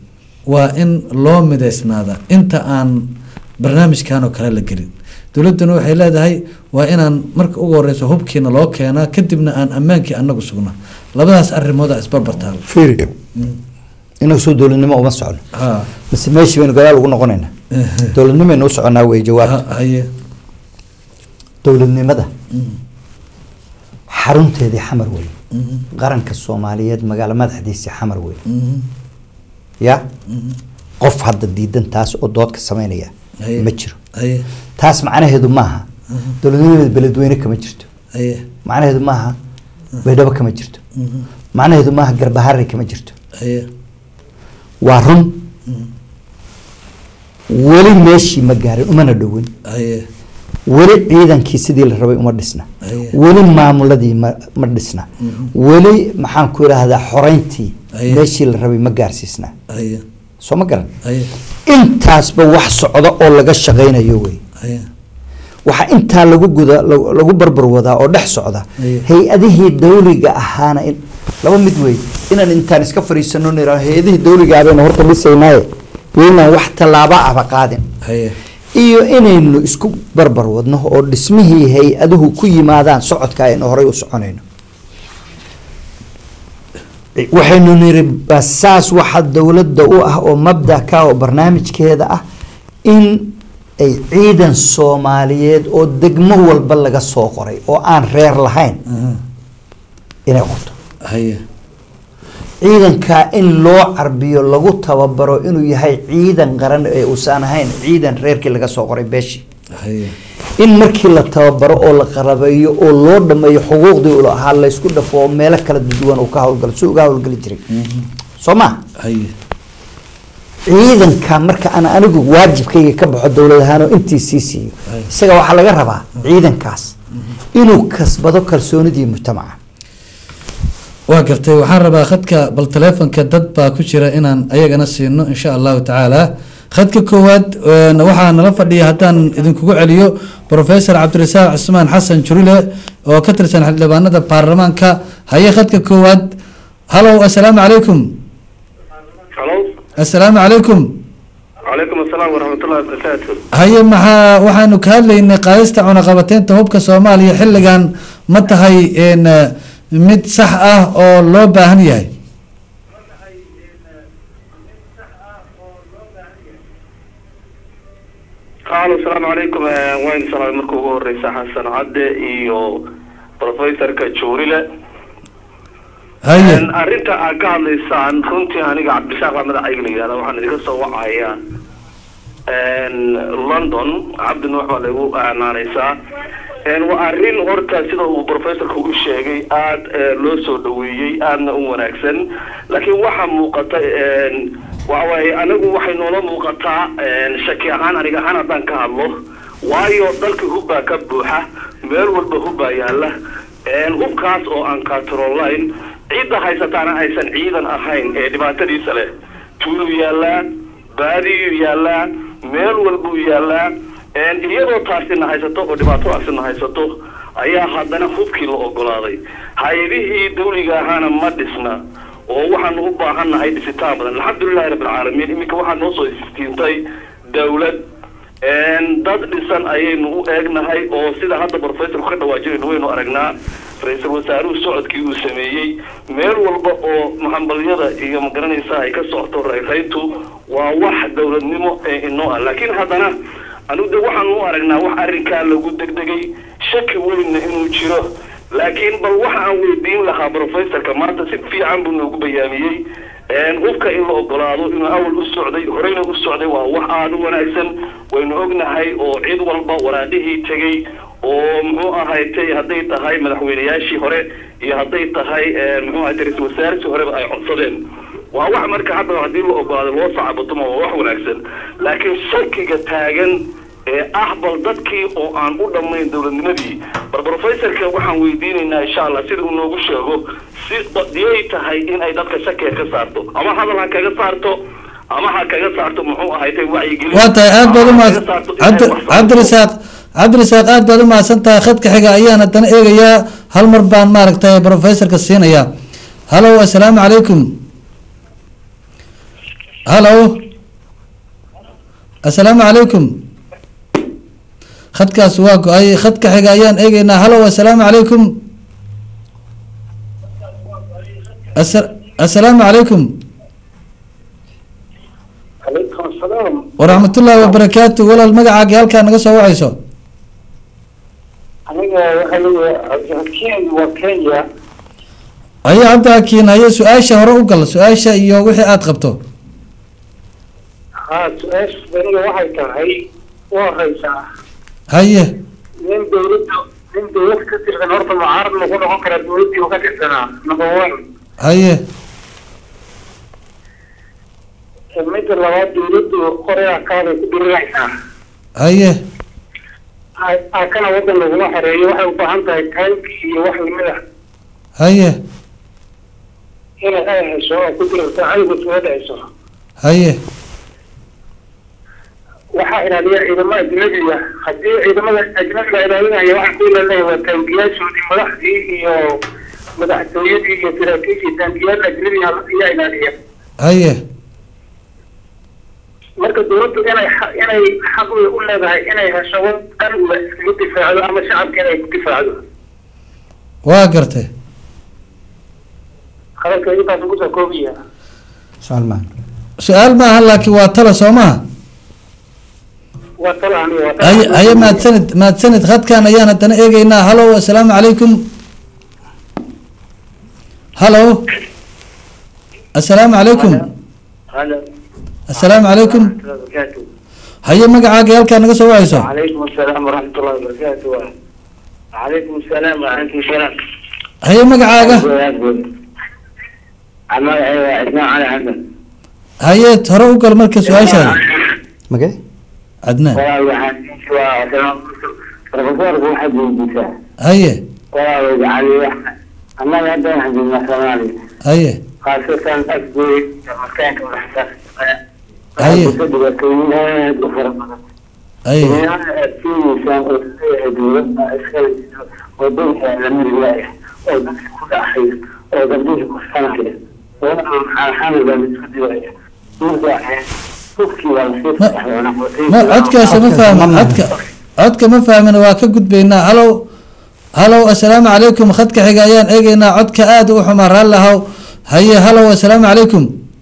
waa in loo midaysnaada inta aan barnaamijkan oo kale la gelin. dowladuna waxay leedahay waa inaan marka ugu horeyso hubkiina loo keenaa kadibna aan ammaankii anagu sugnaa. labadaas arrimood aa isbarbar taal. fiiri inuu soo dowladnimo uma socono mise meeshii baynu gadaal ugu noqonaynaa dowladnimo aynu u soconaa wey jawaabta. haye dowladnimada xarunteedii xamar wey qaranka soomaaliyeed magaalo madaxdiisii xamar wey ya qof hadda diidan taas oo doodka sameynaya ma jiro. taas macnaheedu maaha dowladnimada beledweyne kama jirto, macnaheedu maaha baydhabo kama jirto, macnaheedu maaha garbaharey kama jirto. waa run weli meeshii ma gaarin umana dhowin, weli ciidankii sidii la rabay uma dhisna, weli maamuladii ma ma dhisna, weli maxaan ku idhaahdaa xoreyntii meeshii la rabay ma gaarsiisna. soo ma garan intaasba wax socdo oo laga shaqaynayo wey. waxaa intaa lagu guda lagu barbar wadaa oo dhex socda hay-adihii dawliga ahaana in laba mid wey inaan intaan iska fariisano nira hay-adihii dawliga abayna horta dhisaynaaye inaan wax tallaaba aba qaadin iyo inaynu isku barbar wadno oo dhismihii hay-aduhu ku yimaadaan socodka aynu horay u soconayno. waxaynu niri basaas waxa dowladda u ah oo mabda ka oo barnaamijkeeda ah in ay ciidan Soomaaliyeed oo degmo walba laga soo qoray oo aan reer lahayn inay qorto. haye ciidanka in loo carbiyo lagu tababaro inuu yahay ciidan qaran ee uusan ahayn ciidan reerkii laga soo qoray beeshi. haye in markii la tababaro oo la qarabeeyo oo loo dhameeyo xuquuqdii uu lahaa la isku dhafo meelo kala duwan oo ka hawlgal soo uga hawlgali jiray. Soomaa haye ciidanka marka ana anigu waajibkayga ka baxo dawlad ahaan oo intii sii siiyo isaga waxa laga rabaa ciidankaas inuu kasbado kalsoonidii mujtamaca. waa gartay waxaan rabaa khadka bal telefonka dad baa ku jira inaan ayagana siino insha allahu tacaala. khadka koowaad waxaa nala fadhiya haddaan idinkugu celiyo professor cabdirasaaq cismaan xasan jurile oo ka tirsan xildhibaanada baarlamaanka. haye khadka koowaad. halow assalaamu calaykum. السلام عليكم. وعليكم السلام ورحمة الله وبركاته. هيا محا وحنا كهلين قايستا عنقبتين تهوبك سوماليا حلقان متهي إن مد صحة أو لو باهنية. قالوا السلام عليكم وين سلام مركو الرئيس حسن عدي إيو بروفيسور كتشوريلا. هيا أرنت أقال لسان كنتي أنا قاعد بشغل من أيقلي هذا وحنا ذيك الصوّع عيا إن لندن عبد النوح وله أنا نساء إن وأرين وركا سيدا وبروفيسور كوجو شيء آد لوسو دويي أنا أموركسن لكن وحنا مقطع إن وعوي أنا وحنا نولا مقطع إن شكي أنا أنا أنا بنك الله وايو ذلك هبة كبوحة مير والبهبة يلا إن هو كاس أو أنكاترولين ciidda haysataana aysan ciidan ahayn ee dhibaatadiisa leh tuulu yaalaa baadiyu yaalaa meel walbuu yaalaa iyadoo taasina haysato oo dhibaatadaasina haysato ayaa haddana hubkii la ogolaaday. hay-adihii dawliga ahaana ma dhisna oo waxaanu u baahannahay dhisitaan badan. alxamdulilahi rabbilcaalamiin iminka waxaa noo soo istiintay dawlad dad dhisan ayaynu u eegnahay oo sida hadda professorku ka dhawaajinayno waynu aragnaa ra-iisul wasaaruhu socodkii uu sameeyey meel walba oo maxambalyada iyo magaranaysa ay ka socoto rayrayntu waa wax dowladnimo ee inoo ah. laakiin haddana anugu de waxaan u aragnaa wax arrinkaa lagu degdegay shaki weynna inuu jiro. laakiin bal waxa aan weydiin lahaa professorka maanta si fiican buu noogu bayaamiyey hubka in la ogolaado inuu awal u socday horeyna u socday waa wax aad u wanaagsan. waynu ognahay oo cid walba waraadihii tegey oo muxuu ahaaytay hadday tahay madaxweynayaashii hore iyo hadday tahay muxuu ahaaytay ra-iisul wasaarihii horeba ay codsadeen. waa wax marka hadda haddii la ogolaado loo sacabatoma waa wax wanaagsan. laakiin shakiga taagan ee ah bal dadkii oo aan u dhammayn dowladnimadii bal professorka waxaan weydiinaynaa insha allah sida uu noogu sheego si diyay tahay in ay dadka shakiga ka saarto ama hadal ha kaga saarto ama ha kaga saarto muxuu ahaaytay wacyigelin. waa tahay aad baad u mahadsan cabdirasaaq cabdirasaaq aad baad u mahadsan tahay. khadka xiga ayaan haddana eegayaa hal mar baan maaragtay professorka siinayaa. halow assalaamu calaykum. هلو السلام عليكم خدك سواك أي خدك حقايان إيجينا هلو السلام عليكم السلام عليكم عليكم السلام ورحمة الله وبركاته ولا المقع قال كان نقصه وعيسو أنا أنا وكيا أي عبد حكيم هي سؤال شهر وقل سؤال شيء يوحي أتقبته ها سؤال بني واحد كان هي واحد ساعة هي من دولته من دولته كثير من أرض المعارض نقول لهم كانت دولتي وقت السنة نمبر واحد هي مثل لواد دولته قرية كانت كبيرة لحنا هي كان وضع نقول حرية واحد وفهمت كانك واحد منها هي هنا أنا سواء كنت أتعلم سواء سواء هي waxaa ilaaliya ciidamada ajnabiga haddii ciidamada ajnabiga ilaalinaya waxaa ku ilaalinaya waa taangiyaashoodii madaxdii iyo madaxtooyadii iyo saraakiishii taangiyaal ajnabiga ayaa ilaaliya haye marka dowladdu inay inay xaq u leedahay inay hesho amniga iskaga difaacdo ama shacabka inay ku difaacdo waa gartay hadalka intaas ugu soo koobiya su-aal maaha su-aal maaha laakiin waa tala soo maha هي هي ما تسند ما تسند خد كان أيانا تنا إيجينا هلو السلام عليكم هلو السلام عليكم هلا السلام عليكم هي مقع قال كان نقص وعيسو عليكم السلام ورحمة الله وبركاته عليكم السلام ورحمة السلام هي مقع عما عندنا على عندنا هي ترى وقال مركز وعيش هذا مقع عدنان والله يعني شو كلام بروفيسور هو حد الدفاع هي والله يعني أنا يبدأ عند النصراني هي خاصة أكبر مكان كمحسن هي هي في إنسان دولة أسكال ودولة لم يلاقي ودولة كل أحيان ودولة كل سنة وأنا حامل بالنسبة لي موضوع ما عدك ما فاهم عدك عدك ما فاهم أنا واقف قد بينا هلو هلو السلام عليكم خدك حقايان إيجينا عدك آد وحمر هلا هو هيا هلو السلام عليكم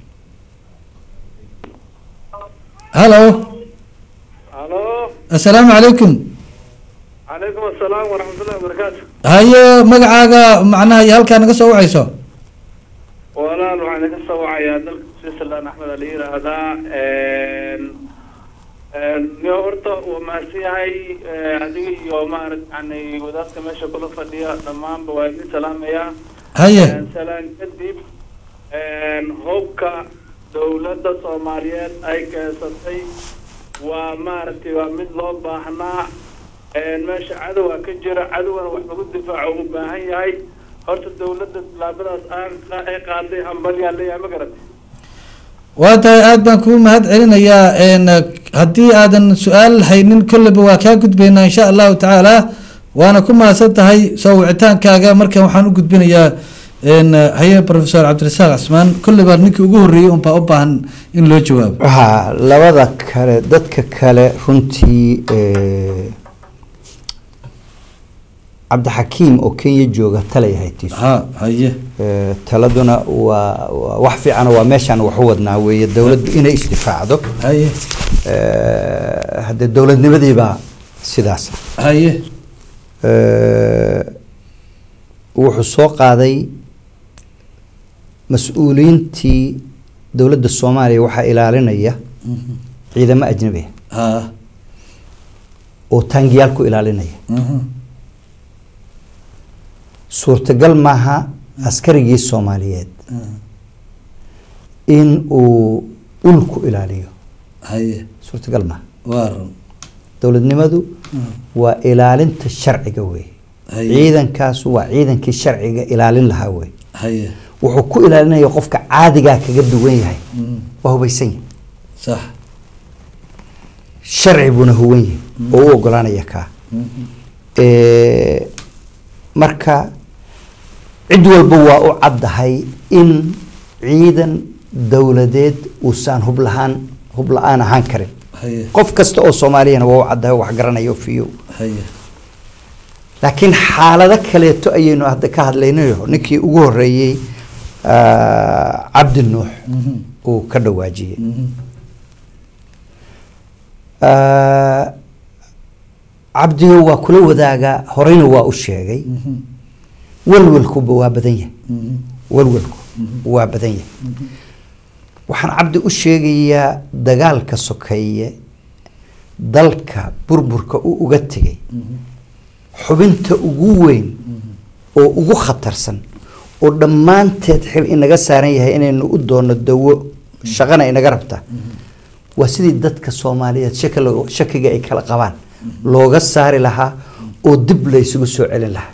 هلو هلو السلام عليكم عليكم السلام ورحمة الله وبركاته هيا مقعاقا معناها هل كان قصة وعيسو ولا waxaan ka soo wacayaa dalka Switzerland Axmed Ali hada een een niyo horta waa maasiyahay adiga iyo maaragtay wadaadka meesha kula fadhiya dhamaan waa idin salaamaya haye salaan kadib een hubka dawladda Soomaaliyeed ay keensatay waa maaragtay waa mid loo baahnaa een meesha cadow ka jira cadowna wax lagu difaaco u baahan yahay horta dawladda laabadaas aan ay qaaday hambalya leeyahay ma garatay waa tahay aad baan kuu mahad celinayaa een haddii aadan su-aal haynin kolleyba waa kaa gudbaynaa insha allahu tacaala waana ku mahadsan tahay soo wicitaankaaga markan waxaan u gudbinayaa een haye professor cabdirasaaq cismaan kolleyba ninkii ugu horreeyey unbaa u baahan in loo jawaabo ha labada kale dadka kale runtii cabdixakiim oo kenya jooga talay haytiisu ha haye taladuna waa wax fiican waa meeshaan wax u wadnaa weeye dawladdu inay isdifaacdo haye haddee dowladnimadiibaa sidaas haye wuxuu soo qaaday mas-uuliyiintii dowladda soomaaliya waxaa ilaalinaya ciidamo ajnabi ah oo taangiyaal ku ilaalinaya suurtagal maaha askarigii soomaaliyeed in uu ul ku ilaaliyo haye suurtagal maaha waa run dowladnimadu waa ilaalinta sharciga wey ciidankaasu waa ciidankii sharciga ilaalin lahaa wey haye wuxuu ku ilaalinaya qofka caadigaa kaga duwan yahay waa hubaysan yahay sax sharci buuna huwan yahay oo u ogolaanaya kaa marka cid walba waa u caddahay in ciidan dowladeed uusan hub lahaan hub la-aan ahaan karin qof kasta oo soomaaliyana waa u caddahay wax garanayo fiyo laakiin xaalado kaleeto ayaynu hadda ka hadlaynayo ninkii ugu horeeyey cabdi nuux uu ka dhawaajiyey cabdiga waa kula wadaagaa horeyna waa u sheegay walwalkuba waa badan yahay walwalku waa badan yahay waxaan cabdi u sheegayaa dagaalka sokeeye dalka burburka uu uga tegay xubinta ugu weyn oo ugu khatarsan oo dhammaanteed xil inaga saaran yahay inaynu u doono dawo shaqana inaga rabta waa sidii dadka Soomaaliyeed shakiga ay kala qabaan looga saari lahaa oo dib la isugu soo celin lahaa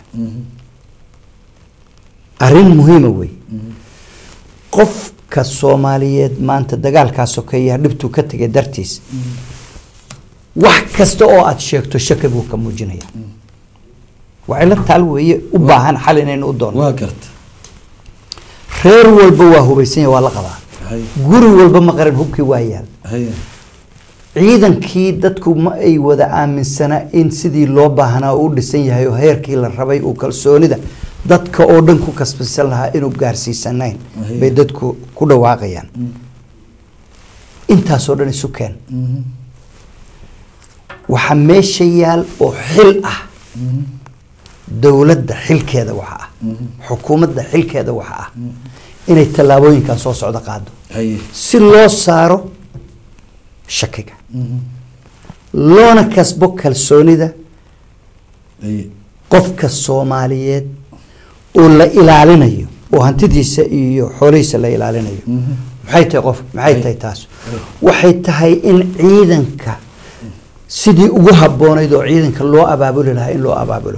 arrin muhiim ah way qofka Soomaaliyeed maanta dagaalka sokeeya dhibtu ka tagay dartiis wax kasta oo aad sheegto shakigu ka muujinaya waa ila taal weeye u baahan xal inaynu u doono waa garta reer walba waa hubaysan waa la qabaa guri walba ma qaran hubkii waa yaal ciidankii dadku ma ay wada aaminsana in sidii loo baahnaa uu dhisan yahay oo heerkii la rabay uu kalsoonida dadka oo dhan ku kasbisan lahaa inuu gaarsiisanayn bay dadku ku dhawaaqayaan intaas oo dhan isu keen waxa meesha yaal oo xil ah dowladda xilkeeda waxa ah xukuumadda xilkeeda waxa ah inay tallaabooyinkan soo socda qaado si loo saaro shakiga loona kasbo kalsoonida qofka Soomaaliyeed oo la ilaalinayo oo hantidiisa iyo xoolihiisa la ilaalinayo maxay tahay qof maxay tahay taas waxay tahay in ciidanka sidii ugu habboonayd oo ciidanka loo abaabuli lahaa in loo abaabulo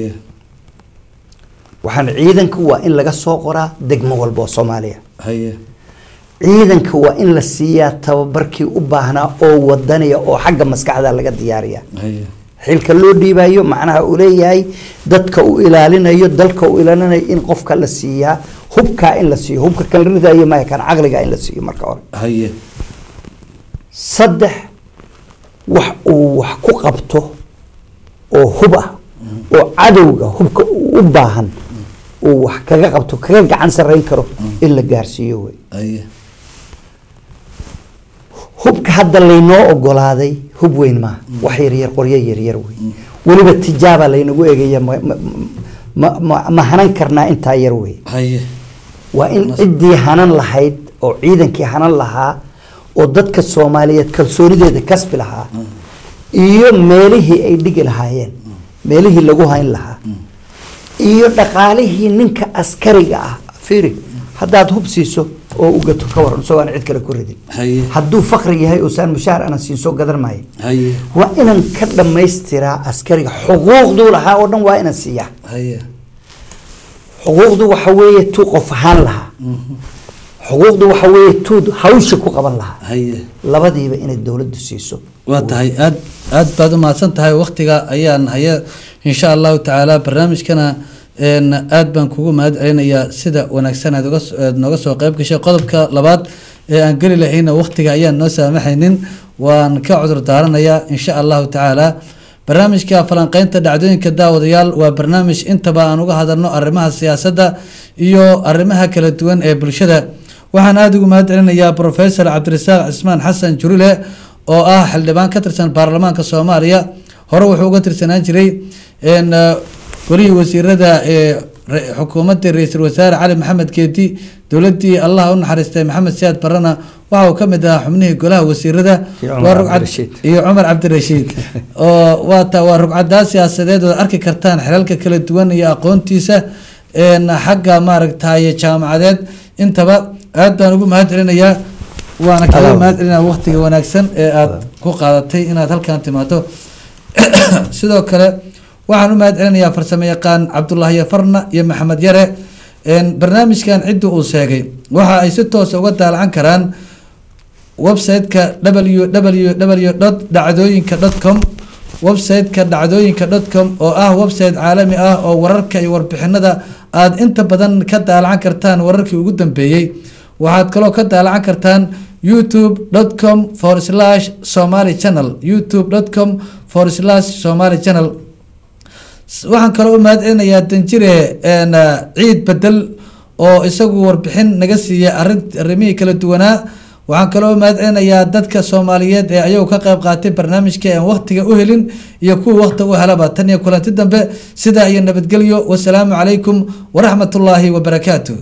waxaan ciidanka waa in laga soo qoraa degmo walba oo Soomaaliya ciidanka waa in la siiyaa tababarkii u baahnaa oo wadaniya oo xagga maskaxda laga diyaariya xilka loo dhiibayo macnaha uu leeyahay dadka uu ilaalinayo dalka uu ilaalinayo in qofka la siiyaa hubka in la siiyo hubka kan ridayo ma kan aqliga in la siiyo marka hore haye saddex wax uu wax ku qabto oo huba oo cadowga hubka u baahan oo wax kaga qabto kaga gacan sareyn karo in la gaarsiiyo way haye hubka hadda laynoo ogolaaday hub weyn ma wax yar yar qoryo yar yar way waliba tijaaba laynagu eegaya ma ma hanan karnaa inta yar way haye waa in cidii hanan lahayd oo ciidankii hanan lahaa oo dadka Soomaaliyeed kalsoonideeda kasbi lahaa iyo meelihii ay dhigi lahaayeen meelihii lagu hayn lahaa iyo dhaqaalihii ninka askariga ah fiiri haddaad hub siiso oo u gato ka waran soo aan cid kale ku ridin hadduu faqri yahay oo saan mushaar ana siin soo gadan maayo waa inaan ka dhammaystiraa askariga xuquuqdu lahaa oo dhan waa inaan siiyaa xuquuqdu waxa weeye tuu qof ahaan lahaa xuquuqdu waxa weeye tuu hawsha ku qaban lahaa labadiiba inay dawladdu siiso waa tahay aad aad baad u mahadsan tahay waqtiga ayaan haya insha allahu tacaala barnaamijkana aad baan kugu mahad celinayaa sida wanaagsan aad nooga soo qayb gashay qodobka labaad ee aan geli lahayna waqtiga ayaan noo saamaxaynin waan ka cudur daaranayaa insha allahu tacaala barnaamijka falanqeynta dhacdooyinka daawadayaal waa barnaamij intaba aan uga hadalno arrimaha siyaasadda iyo arrimaha kala duwan ee bulshada waxaan aada ugu mahad celinayaa professor cabdirasaaq cismaan xasan jurile oo ah xildhibaan ka tirsan baarlamaanka Soomaaliya hore wuxuu uga tirsanaan jiray in golihii wasiirada ee xukuumadda ra'iisul wasaare Cali Maxamed Geedi dowladii Allah u naxariistay Maxamed Siyaad Barana waxa uu kamid ahaa xubnihii golaha wasiirada iyo Umar Cabdirashiid oo waata waa rugcada siyaasadeed oo arki kartaan xilalka kala duwan iyo aqoontiisa een xagga maaragtay jaamacadeed intaba aad baan ugu mahad celinayaa waana kala mahad celinayaa waqtiga wanaagsan ee aad ku qaadatay inaad halkan timaado sidoo kale waxaan u mahad celinayaa farsamo yaqaan Cabdullaahi Farna iyo Maxamed Yare een barnaamijkan cidda uu sheegay waxa ay si toos uga daalcan karaan website-ka w w w dot dhacdooyinka dot com website-ka dhacdooyinka dot com oo ah website caalami ah oo wararka iyo warbixinada aad inta badan ka daalcan kartaan wararkii ugu dambeeyay waxaad kaloo ka daalacan kartaan youtube dot com for slash somali channel youtube dot com for slash somali channel. waxaan kaloo u mahadcelinayaa danjire ciid bedel oo isagu warbixin naga siiya arin arrimihii kala duwanaa. waxaan kaloo mahadcelinayaa dadka Soomaaliyeed ee ayagu ka qayb qaatay barnaamijka aan waqtiga u helin iyo kuwa waqti u helaba. tan iyo kulanti dambe sida ay nabadgelyo wassalaamu calaykum waraxmatullaahi wabarakaatuh.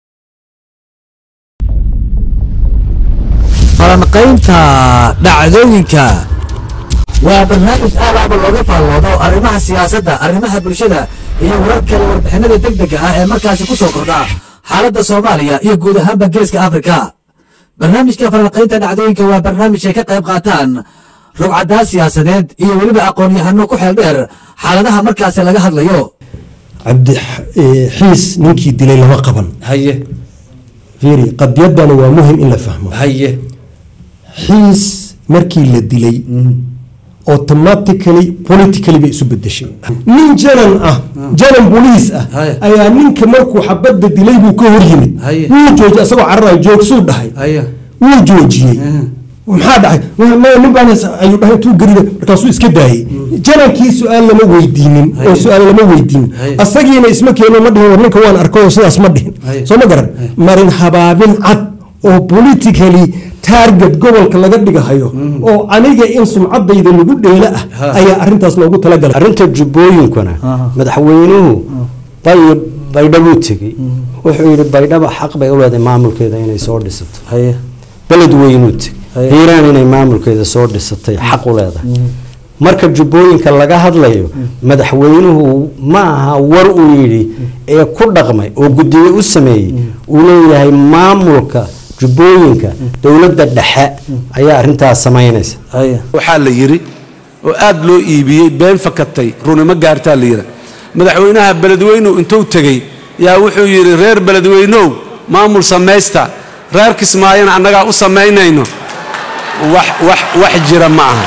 falanqaynta dhacdooyinka waa barnaamij aad looga faalloodo arrimaha siyaasadda, arrimaha bulshada iyo wararka warbixinada degdega ah ee markaasi ku soo kordha xaaladda Soomaaliya iyo guud ahaanba geeska Afrika. barnaamijka falanqaynta dhacdooyinka waa barnaamij ay ka qayb qaataan rugcadaas siyaasadeed iyo weliba aqoon-yahano ku xeel dheer xaaladaha markaasi laga hadlayo. cabdi xiis ninkii dilay lama qaban haye fiiri qadiyadana waa muhim in la fahmo. haye xiis markii la dilay automatically politically bay isu bedeshay. nin janan ah janan boliis ah ayaa ninka markuu xabadda dilay buu ka hor yimid wuu joojiyey asagoo cararayo joogsuu dhahay wuu joojiyey maxaa dhacay nin baan ayuu dhahay intuu gariba markaasuu iska daayey. janankii su-aal lama weydiinin oo su-aal lama weydiinin asagiina isma keeno ma dhihin war ninka waan arkay oo sidaas ma dhihin soo ma garan marin habaabin cad oo politically target gobolka laga dhigahayo oo aniga in sumcadayda lagu dheela ah ayaa arintaas loogu talagalay. arinta jubbooyinkuna madaxweynuhu bay baydhabo tegay wuxuu yiri baydhabo xaq bay u leedahay maamulkeeda inay soo dhisato haye balad weynu tegay hiiraan inay maamulkeeda soo dhisatay xaq u leedahay. marka jubbooyinka laga hadlayo madaxweynuhu ma aha war uu yiri ee ku dhaqmay oo guddiga u sameeyay uu leeyahay maamulka jubbooyinka dowladda dhexe ayaa arintaas sameynaysa. waxaa la yiri oo aad loo iibiyey been fakatay runimo gaartaa la yiri madaxweynaha beledweynuhu intuu tagay yaa wuxuu yiri reer beledweynow maamul samaysta reer Kismaayana annaga u sameynayno wax wax wax jira ma aha.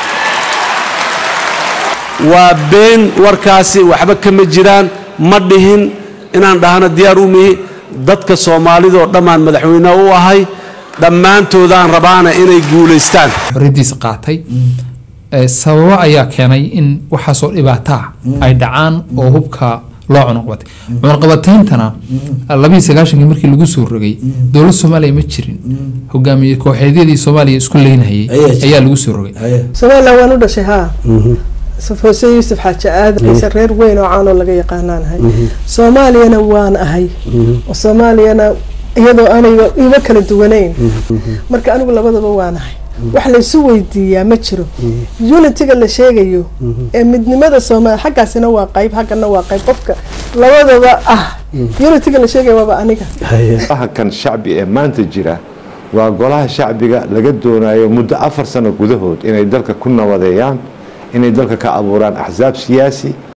waa been warkaasi waxba kama jiraan ma dhihin inaan dhahana diyaar u mihi dadka Soomaalida oo dhamaan madaxweynaha u ahay dhammaantoodaan rabaana inay guuleystaan. xorriyadiisa qaatay sababo ayaa keenay in waxa soo dhibaataa ay dhacaan oo hubka loo cunuqbatay. cunuqbatayntana laba iyo sagaashan markii lagu soo rogay dowladda Soomaaliya ma jirin hogaamiye kooxeedyadii Soomaaliya isku leeynayay ayaa lagu soo rogay. Soomaaliya waan u dhashay ha safose Yuusuf Xaaji Aadan reer weyn oo caan oo laga yaqaanaan hay Soomaaliyana waan ahay oo Soomaaliyana iyadoo aanay iba kala duwanayn marka anigu labadaba waan ahay wax la isu weydiiyaa ma jiro. unity-ga la sheegayo ee midnimada Soomaaliya xaggaasina waa qayb xaggana waa qayb qofka labadaba ah unity-ga la sheegayo waa aniga. waxa kan shacbi ee maanta jira waa golaha shacbiga laga doonayo muddo afar sano gudahood inay dalka ku nabadeeyaan inay dalka ka abuuraan axsaab siyaasi